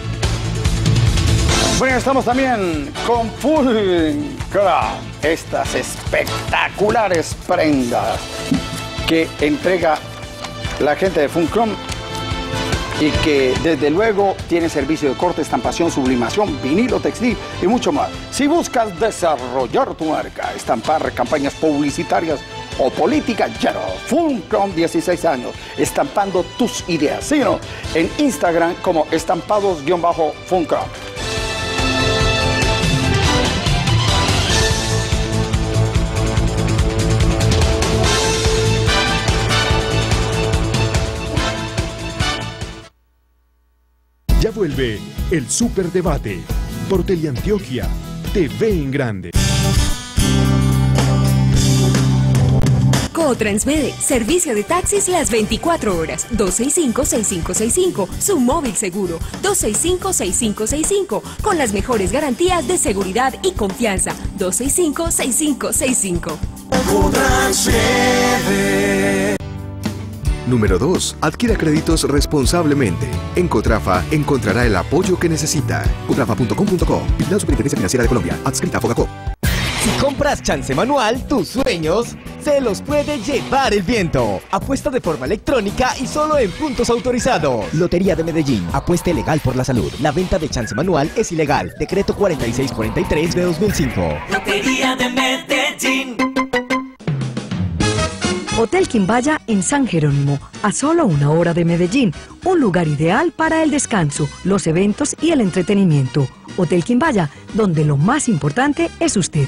Bueno, estamos también con Full Crown. Estas espectaculares prendas que entrega la gente de Full Crown y que desde luego tiene servicio de corte, estampación, sublimación, vinilo, textil y mucho más. Si buscas desarrollar tu marca, estampar campañas publicitarias o políticas, ya no. Full Crown, dieciséis años, estampando tus ideas. Síguenos en Instagram como estampados-Full Crown. Ya vuelve el Superdebate por Teleantioquia, T V en Grande. Cotransmede, servicio de taxis las veinticuatro horas, dos seis cinco, seis cinco seis cinco, su móvil seguro, dos seis cinco, seis cinco seis cinco, con las mejores garantías de seguridad y confianza, dos seis cinco, seis cinco seis cinco. Cotransmede. Número dos. Adquiera créditos responsablemente. En Cotrafa encontrará el apoyo que necesita. cotrafa punto com punto co. Vigilado Superintendencia Financiera de Colombia. Adscrita a Fogacop. Si compras chance manual, tus sueños se los puede llevar el viento. Apuesta de forma electrónica y solo en puntos autorizados. Lotería de Medellín. Apuesta legal por la salud. La venta de chance manual es ilegal. Decreto cuarenta y seis cuarenta y tres de dos mil cinco. Lotería de Medellín. Hotel Quimbaya en San Jerónimo, a solo una hora de Medellín. Un lugar ideal para el descanso, los eventos y el entretenimiento. Hotel Quimbaya, donde lo más importante es usted.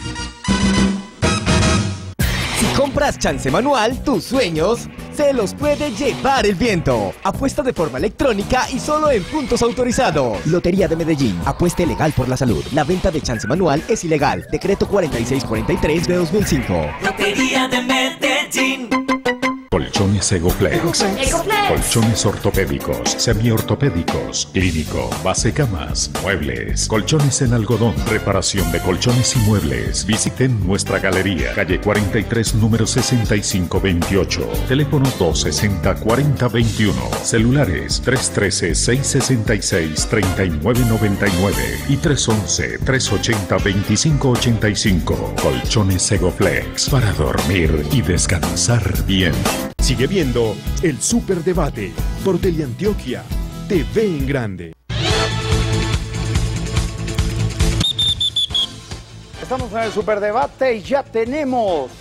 Si compras chance manual, tus sueños se los puede llevar el viento. Apuesta de forma electrónica y solo en puntos autorizados. Lotería de Medellín. Apuesta legal por la salud. La venta de chance manual es ilegal. Decreto cuarenta y seis cuarenta y tres de dos mil cinco. Lotería de Medellín. Colchones Egoflex. Egoflex. Colchones ortopédicos, semiortopédicos, clínico, base camas, muebles, colchones en algodón, reparación de colchones y muebles. Visiten nuestra galería, calle cuarenta y tres, número sesenta y cinco veintiocho. Teléfono dos sesenta, cuarenta veintiuno. Celulares tres uno tres, seis seis seis, tres nueve nueve nueve y tres uno uno, tres ocho cero, dos cinco ocho cinco. Colchones Egoflex para dormir y descansar bien. Sigue viendo el Superdebate por Teleantioquia, T V en Grande. estamos en el Superdebate y ya tenemos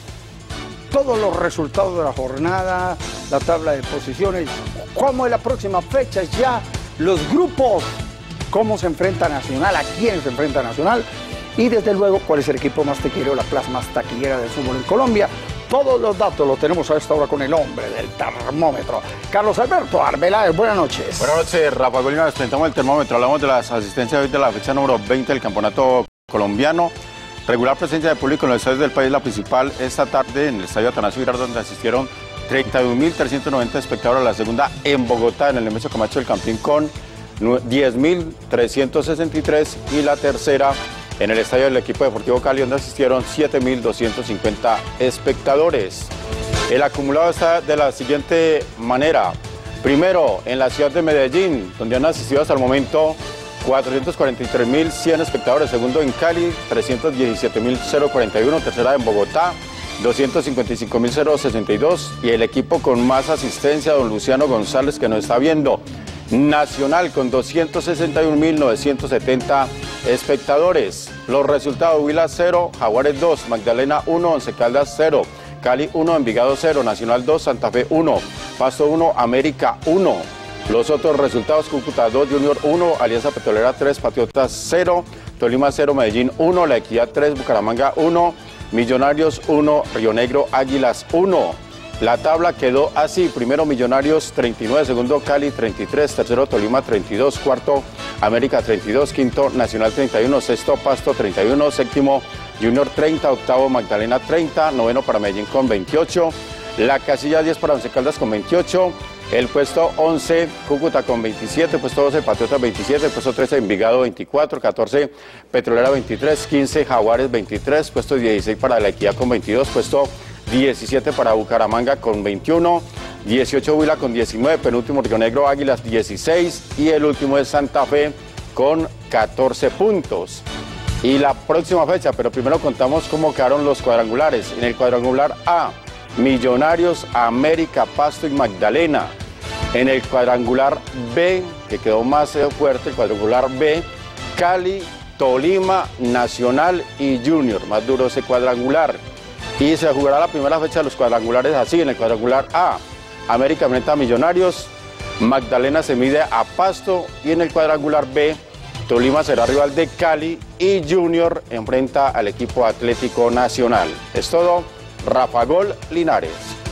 todos los resultados de la jornada, la tabla de posiciones, cómo es la próxima fecha, ya los grupos, cómo se enfrenta Nacional, a quién se enfrenta Nacional y desde luego cuál es el equipo más taquillero, la plaza más taquillera del fútbol en Colombia. Todos los datos los tenemos a esta hora con el hombre del termómetro, Carlos Alberto Arbeláez. Buenas noches. Buenas noches, Rafa Golina. Les presentamos el termómetro. Hablamos de las asistencias hoy de la fecha número veinte del campeonato colombiano. Regular presencia de público en los estadios del país. La principal esta tarde en el estadio Atanasio Girardot, donde asistieron treinta y un mil trescientos noventa espectadores. La segunda en Bogotá, en el Nemesio Camacho del Campín, con diez mil trescientos sesenta y tres. Y la tercera en el estadio del equipo deportivo Cali, donde asistieron siete mil doscientos cincuenta espectadores. El acumulado está de la siguiente manera. Primero, en la ciudad de Medellín, donde han asistido hasta el momento cuatrocientos cuarenta y tres mil cien espectadores. Segundo, en Cali, trescientos diecisiete mil cuarenta y uno. Tercera, en Bogotá, doscientos cincuenta y cinco mil sesenta y dos. Y el equipo con más asistencia, don Luciano González, que nos está viendo, Nacional, con doscientos sesenta y un mil novecientos setenta espectadores. Los resultados: Huila cero, Jaguares dos, Magdalena uno, Once Caldas cero, Cali uno, Envigado cero, Nacional dos, Santa Fe uno, Pasto uno, América uno. Los otros resultados: Cúcuta dos, Junior uno, Alianza Petrolera tres, Patriotas cero, Tolima cero, Medellín uno, La Equidad tres, Bucaramanga uno, Millonarios uno, Río Negro Águilas uno. La tabla quedó así: primero Millonarios treinta y nueve, segundo Cali treinta y tres, tercero Tolima treinta y dos, cuarto América treinta y dos, quinto Nacional treinta y uno, sexto Pasto treinta y uno, séptimo Junior treinta, octavo Magdalena treinta, noveno para Medellín con veintiocho, la casilla diez para Once Caldas con veintiocho, el puesto once Cúcuta con veintisiete, puesto doce Patriotas veintisiete, puesto trece Envigado veinticuatro, catorce Petrolera veintitrés, quince Jaguares veintitrés, puesto dieciséis para La Equidad con veintidós, puesto diecisiete para Bucaramanga con veintiuno, dieciocho Huila con diecinueve, penúltimo Río Negro Águilas dieciséis y el último es Santa Fe con catorce puntos. Y la próxima fecha, pero primero contamos cómo quedaron los cuadrangulares. En el cuadrangular A, Millonarios, América, Pasto y Magdalena. En el cuadrangular B, que quedó más fuerte, el cuadrangular B, Cali, Tolima, Nacional y Junior. Más duro ese cuadrangular. Y se jugará la primera fecha de los cuadrangulares así: en el cuadrangular A, América enfrenta a Millonarios, Magdalena se mide a Pasto, y en el cuadrangular B, Tolima será rival de Cali y Junior enfrenta al equipo Atlético Nacional. Es todo. Rafa Gol Linares.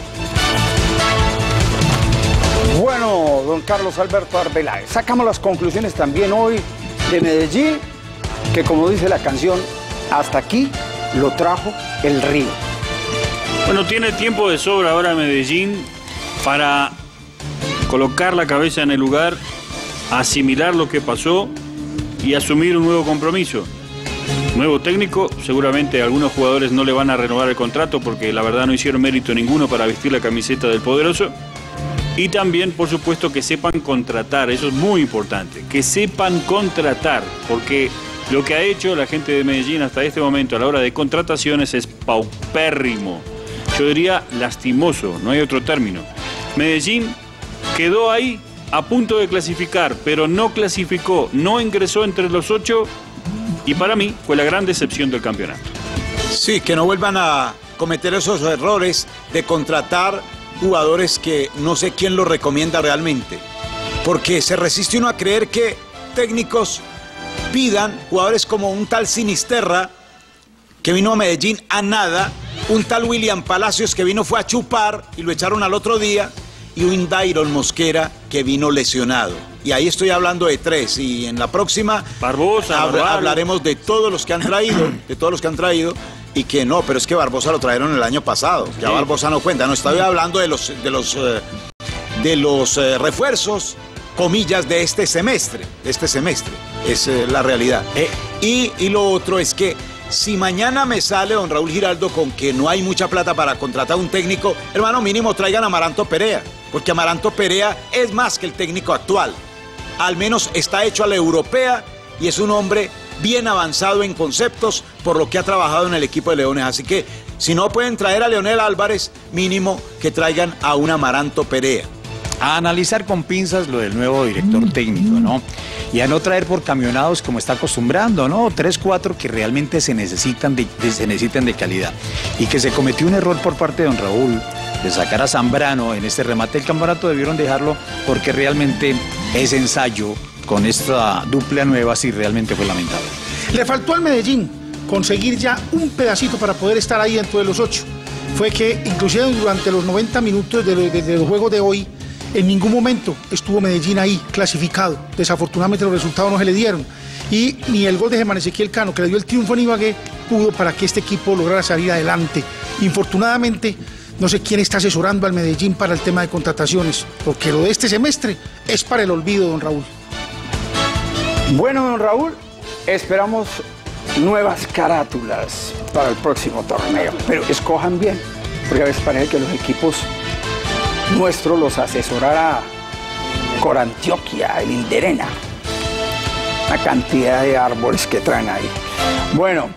Bueno, don Carlos Alberto Arbeláez, sacamos las conclusiones también hoy de Medellín, que como dice la canción, hasta aquí lo trajo el río. Bueno, tiene tiempo de sobra ahora Medellín para colocar la cabeza en el lugar, asimilar lo que pasó y asumir un nuevo compromiso. Nuevo técnico, seguramente algunos jugadores no le van a renovar el contrato porque la verdad no hicieron mérito ninguno para vestir la camiseta del poderoso. Y también, por supuesto, que sepan contratar, eso es muy importante, que sepan contratar, porque lo que ha hecho la gente de Medellín hasta este momento a la hora de contrataciones es paupérrimo. Yo diría lastimoso, no hay otro término. Medellín quedó ahí a punto de clasificar, pero no clasificó, no ingresó entre los ocho y para mí fue la gran decepción del campeonato. Sí, que no vuelvan a cometer esos errores de contratar jugadores que no sé quién los recomienda realmente. Porque se resiste uno a creer que técnicos pidan jugadores como un tal Sinisterra, que vino a Medellín a nada, un tal William Palacios, que vino fue a chupar y lo echaron al otro día, y un Dairon Mosquera, que vino lesionado. Y ahí estoy hablando de tres, y en la próxima Barbosa, hab hablaremos de todos los que han traído, de todos los que han traído, y que no, pero es que Barbosa lo trajeron el año pasado, ya sí. Barbosa no cuenta, no estoy hablando de los, de los, eh, de los eh, refuerzos, comillas, de este semestre, de este semestre, es eh, la realidad. Eh. Y, y lo otro es que si mañana me sale don Raúl Giraldo con que no hay mucha plata para contratar un técnico, hermano, mínimo traigan a Amaranto Perea, porque Amaranto Perea es más que el técnico actual. Al menos está hecho a la europea y es un hombre bien avanzado en conceptos por lo que ha trabajado en el equipo de Leones. Así que si no pueden traer a Leonel Álvarez, mínimo que traigan a un Amaranto Perea. a analizar con pinzas lo del nuevo director técnico, ¿no? Y a no traer por camionados como está acostumbrando, ¿no? Tres, cuatro que realmente se necesitan de, de, se necesitan de calidad. Y que se cometió un error por parte de don Raúl de sacar a Zambrano en este remate del campeonato, debieron dejarlo porque realmente ese ensayo con esta dupla nueva sí realmente fue lamentable. Le faltó al Medellín conseguir ya un pedacito para poder estar ahí dentro de los ocho. Fue que inclusive durante los noventa minutos de, de, de los juegos de hoy, en ningún momento estuvo Medellín ahí clasificado. Desafortunadamente los resultados no se le dieron. Y ni el gol de Germán Ezequiel Cano, que le dio el triunfo a Ibagué, pudo para que este equipo lograra salir adelante. Infortunadamente, no sé quién está asesorando al Medellín para el tema de contrataciones, porque lo de este semestre es para el olvido, don Raúl. Bueno, don Raúl, esperamos nuevas carátulas para el próximo torneo, pero escojan bien, porque a veces parece que los equipos nuestros los asesorara Corantioquia, el Inderena, la cantidad de árboles que traen ahí. Bueno,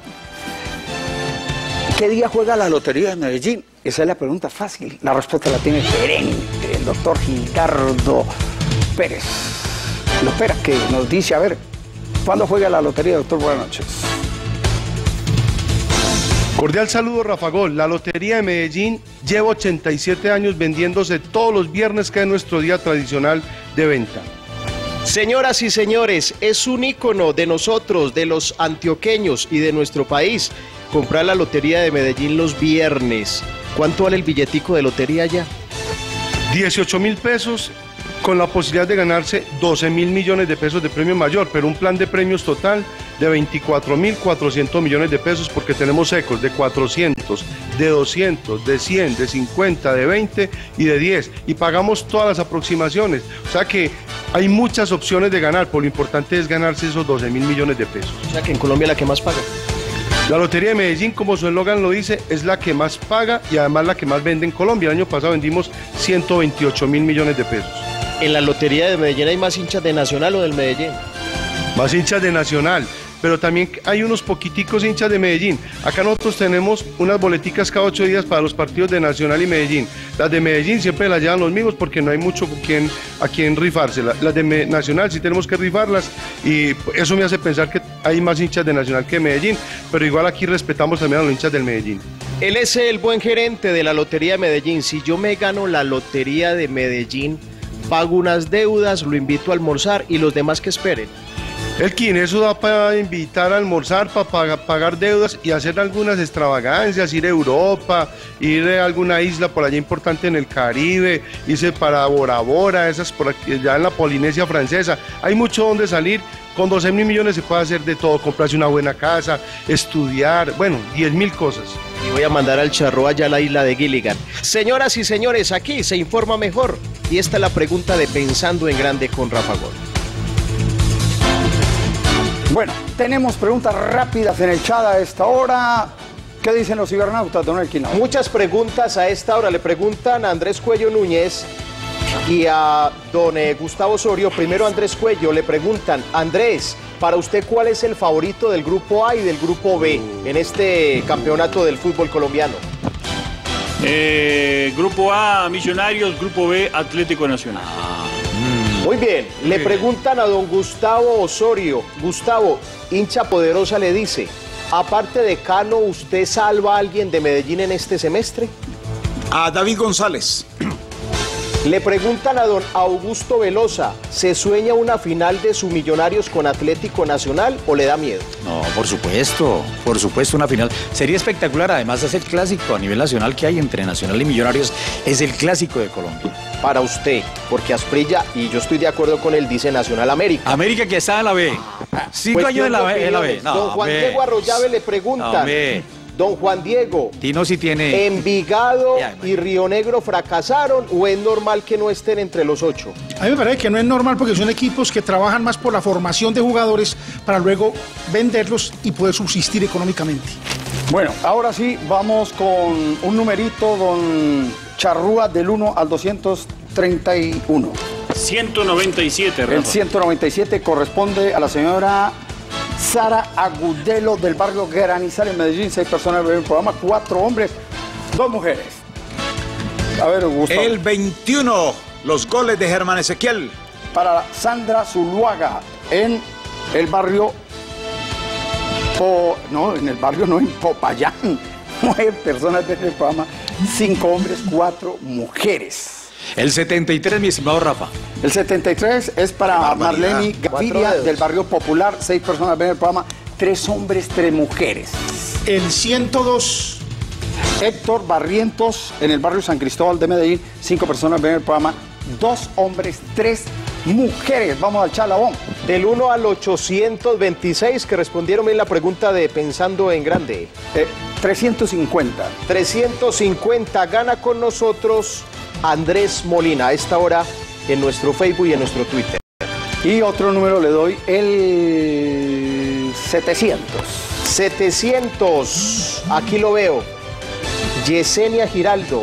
¿qué día juega la Lotería de Medellín? Esa es la pregunta fácil, la respuesta la tiene el gerente, el doctor Gildardo Pérez Lopera, que nos dice, a ver, ¿cuándo juega la lotería, doctor? Buenas noches. Cordial saludo, Rafa Gol. La Lotería de Medellín lleva ochenta y siete años vendiéndose todos los viernes, que es nuestro día tradicional de venta. Señoras y señores, es un ícono de nosotros, de los antioqueños y de nuestro país, comprar la Lotería de Medellín los viernes. ¿Cuánto vale el billetico de lotería ya? dieciocho mil pesos, con la posibilidad de ganarse doce mil millones de pesos de premio mayor, pero un plan de premios total de veinticuatro mil cuatrocientos millones de pesos, porque tenemos ecos de cuatrocientos, de doscientos, de cien, de cincuenta, de veinte y de diez, y pagamos todas las aproximaciones, o sea que hay muchas opciones de ganar, pero lo importante es ganarse esos doce mil millones de pesos. O sea que en Colombia la que más paga. La Lotería de Medellín, como su eslogan lo dice, es la que más paga y además la que más vende en Colombia. El año pasado vendimos ciento veintiocho mil millones de pesos. ¿En la Lotería de Medellín hay más hinchas de Nacional o del Medellín? Más hinchas de Nacional, pero también hay unos poquiticos hinchas de Medellín. Acá nosotros tenemos unas boleticas cada ocho días para los partidos de Nacional y Medellín. Las de Medellín siempre las llevan los mismos porque no hay mucho quien, a quien rifárselas. Las de Nacional sí tenemos que rifarlas y eso me hace pensar que hay más hinchas de Nacional que de Medellín, pero igual aquí respetamos también a los hinchas del Medellín. Él es el buen gerente de la Lotería de Medellín. Si yo me gano la Lotería de Medellín, pago unas deudas, lo invito a almorzar y los demás que esperen. Elkin, eso da para invitar a almorzar, para pagar, pagar deudas y hacer algunas extravagancias, ir a Europa, ir a alguna isla por allá importante en el Caribe, irse para Bora Bora, esas por aquí, ya en la Polinesia francesa. Hay mucho donde salir. Con doce mil millones se puede hacer de todo, comprarse una buena casa, estudiar, bueno, diez mil cosas. Y voy a mandar al charro allá a la isla de Gilligan. Señoras y señores, aquí se informa mejor. Y esta es la pregunta de Pensando en Grande con Rafa Gol. Bueno, tenemos preguntas rápidas en el chat a esta hora. ¿Qué dicen los cibernautas, don Elkin? Muchas preguntas a esta hora. Le preguntan a Andrés Cuello Núñez y a don eh, Gustavo Osorio. Primero Andrés Cuello, le preguntan, Andrés, para usted, ¿cuál es el favorito del grupo A y del grupo B en este campeonato del fútbol colombiano? Eh, grupo A, Millonarios, grupo B, Atlético Nacional. Muy bien, le preguntan a don Gustavo Osorio. Gustavo, hincha poderosa, le dice, aparte de Cano, ¿usted salva a alguien de Medellín en este semestre? A David González. Le preguntan a don Augusto Velosa, ¿se sueña una final de su Millonarios con Atlético Nacional o le da miedo? No, por supuesto, por supuesto una final. Sería espectacular, además es el clásico a nivel nacional que hay entre Nacional y Millonarios, es el clásico de Colombia. Para usted, porque Asprilla, y yo estoy de acuerdo con él, dice Nacional América. América que está en la B. Cinco años en la B. En la B. No, don Juan B. Diego Arroyave le preguntan. No, don Juan Diego, Tino sí tiene... ¿Envigado y Río Negro fracasaron o es normal que no estén entre los ocho? A mí me parece que no es normal porque son equipos que trabajan más por la formación de jugadores para luego venderlos y poder subsistir económicamente. Bueno, ahora sí, vamos con un numerito, don Charrúa, del uno al doscientos treinta y uno. ciento noventa y siete, Rafa. El ciento noventa y siete corresponde a la señora Sara Agudelo, del barrio Granizal en Medellín. Seis personas en el programa, cuatro hombres, dos mujeres. A ver, Gustavo. El veintiuno los goles de Germán Ezequiel. Para Sandra Zuluaga, en el barrio... Po, no, en el barrio no, en Popayán. Nueve personas ven el programa, cinco hombres, cuatro mujeres. El setenta y tres, mi estimado Rafa. El setenta y tres es para Marlene Gaviria, del barrio Popular, seis personas ven el programa, tres hombres, tres mujeres. El ciento dos. Héctor Barrientos, en el barrio San Cristóbal de Medellín, cinco personas ven el programa, dos hombres, tres mujeres. Vamos al Chalabón. Del uno al ochocientos veintiséis, que respondieron bien la pregunta de Pensando en Grande. Eh, trescientos cincuenta. trescientos cincuenta, gana con nosotros Andrés Molina, a esta hora en nuestro Facebook y en nuestro Twitter. Y otro número le doy, el setecientos. setecientos, aquí lo veo. Yesenia Giraldo,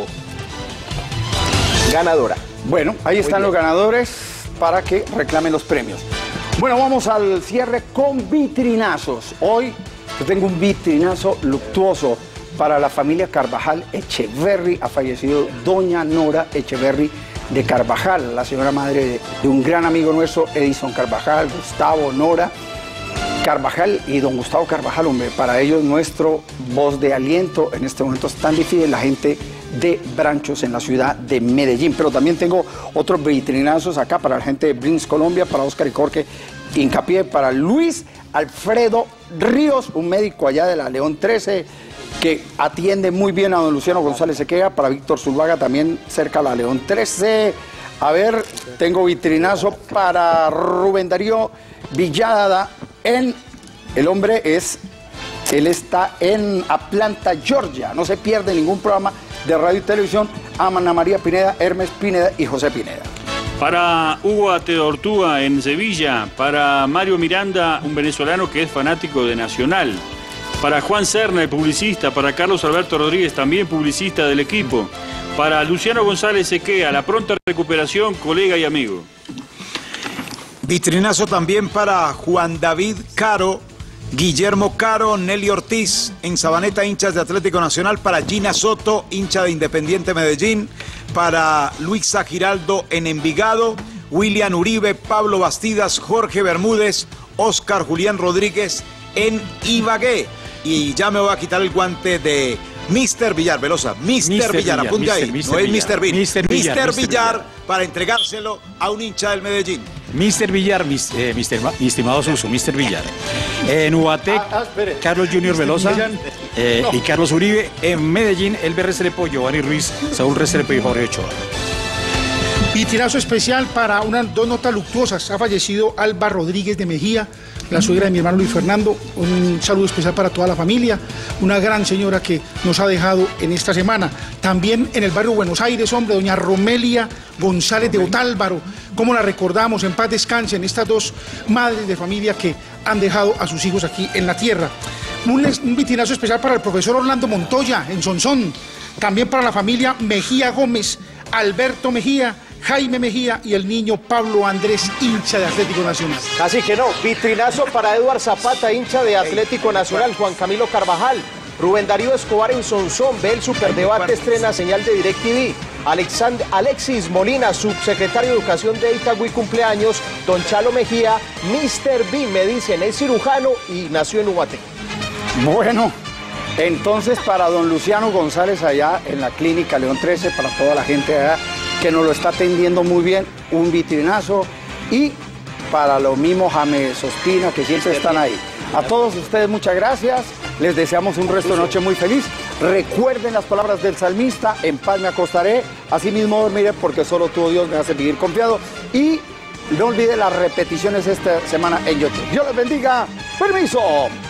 ganadora. Bueno, ahí están los ganadores para que reclamen los premios. Bueno, vamos al cierre con vitrinazos. Hoy yo tengo un vitrinazo luctuoso para la familia Carvajal Echeverry. Ha fallecido doña Nora Echeverry de Carvajal, la señora madre de, de un gran amigo nuestro, Edison Carvajal, Gustavo, Nora Carvajal y don Gustavo Carvajal, hombre, para ellos nuestro voz de aliento en este momento es tan difícil, la gente de Branchos en la ciudad de Medellín. Pero también tengo otros vitrinazos acá para la gente de Brins Colombia, para Oscar y Jorge Hincapié, para Luis Alfredo Ríos, un médico allá de la León trece, que atiende muy bien a don Luciano González Sequea, para Víctor Zuluaga, también cerca a la León trece. A ver, tengo vitrinazo para Rubén Darío Villada, en, el hombre es, él está en Atlanta, Georgia, no se pierde ningún programa de radio y televisión, a Ana María Pineda, Hermes Pineda y José Pineda. Para Hugo Atedortúa en Sevilla, para Mario Miranda, un venezolano que es fanático de Nacional, para Juan Serna, el publicista, para Carlos Alberto Rodríguez, también publicista del equipo, para Luciano González Sequea, la pronta recuperación, colega y amigo. Vitrinazo también para Juan David Caro, Guillermo Caro, Nelly Ortiz, en Sabaneta, hinchas de Atlético Nacional, para Gina Soto, hincha de Independiente Medellín, para Luisa Giraldo en Envigado, William Uribe, Pablo Bastidas, Jorge Bermúdez, Oscar Julián Rodríguez en Ibagué. Y ya me voy a quitar el guante de mister Villar, Velosa, mister Villar, apunte ahí, no es mister Bean, mister Villar, Villar, para entregárselo a un hincha del Medellín. mister Villar, mis, eh, mister, mi estimado Suso, mister Villar. En Ubatec, ah, ah, Carlos Junior Velosa eh, no. y Carlos Uribe. En Medellín, Elber Restrepo, Giovanni Ruiz, Saúl Restrepo y Jorge Ochoa. Vitinazo especial para unas dos notas luctuosas. Ha fallecido Alba Rodríguez de Mejía, la suegra de mi hermano Luis Fernando. Un saludo especial para toda la familia. Una gran señora que nos ha dejado en esta semana. También en el barrio Buenos Aires, hombre, doña Romelia González de Otálvaro. ¿Cómo la recordamos? En paz descansen estas dos madres de familia que han dejado a sus hijos aquí en la tierra. Un, un vitinazo especial para el profesor Orlando Montoya en Sonsón. También para la familia Mejía Gómez, Alberto Mejía, Jaime Mejía y el niño Pablo Andrés, hincha de Atlético Nacional. Así que no, vitrinazo para Eduard Zapata, hincha de Atlético Nacional, Juan Camilo Carvajal, Rubén Darío Escobar en Sonsón, ve el Superdebate, estrena señal de DirecTV, Alexand Alexis Molina, subsecretario de Educación de Itagüí, cumpleaños, Don Chalo Mejía, mister Bean, me dicen, es cirujano y nació en Ubaté. Bueno, entonces para don Luciano González allá en la clínica León trece, para toda la gente allá que nos lo está atendiendo muy bien, un vitrinazo, y para los mismos James Ospina que siempre están ahí. A todos ustedes muchas gracias, les deseamos un resto de noche muy feliz. Recuerden las palabras del salmista, en paz me acostaré, así mismo dormiré porque solo tú, Dios, me hace vivir confiado. Y no olviden las repeticiones esta semana en YouTube. Dios les bendiga, permiso.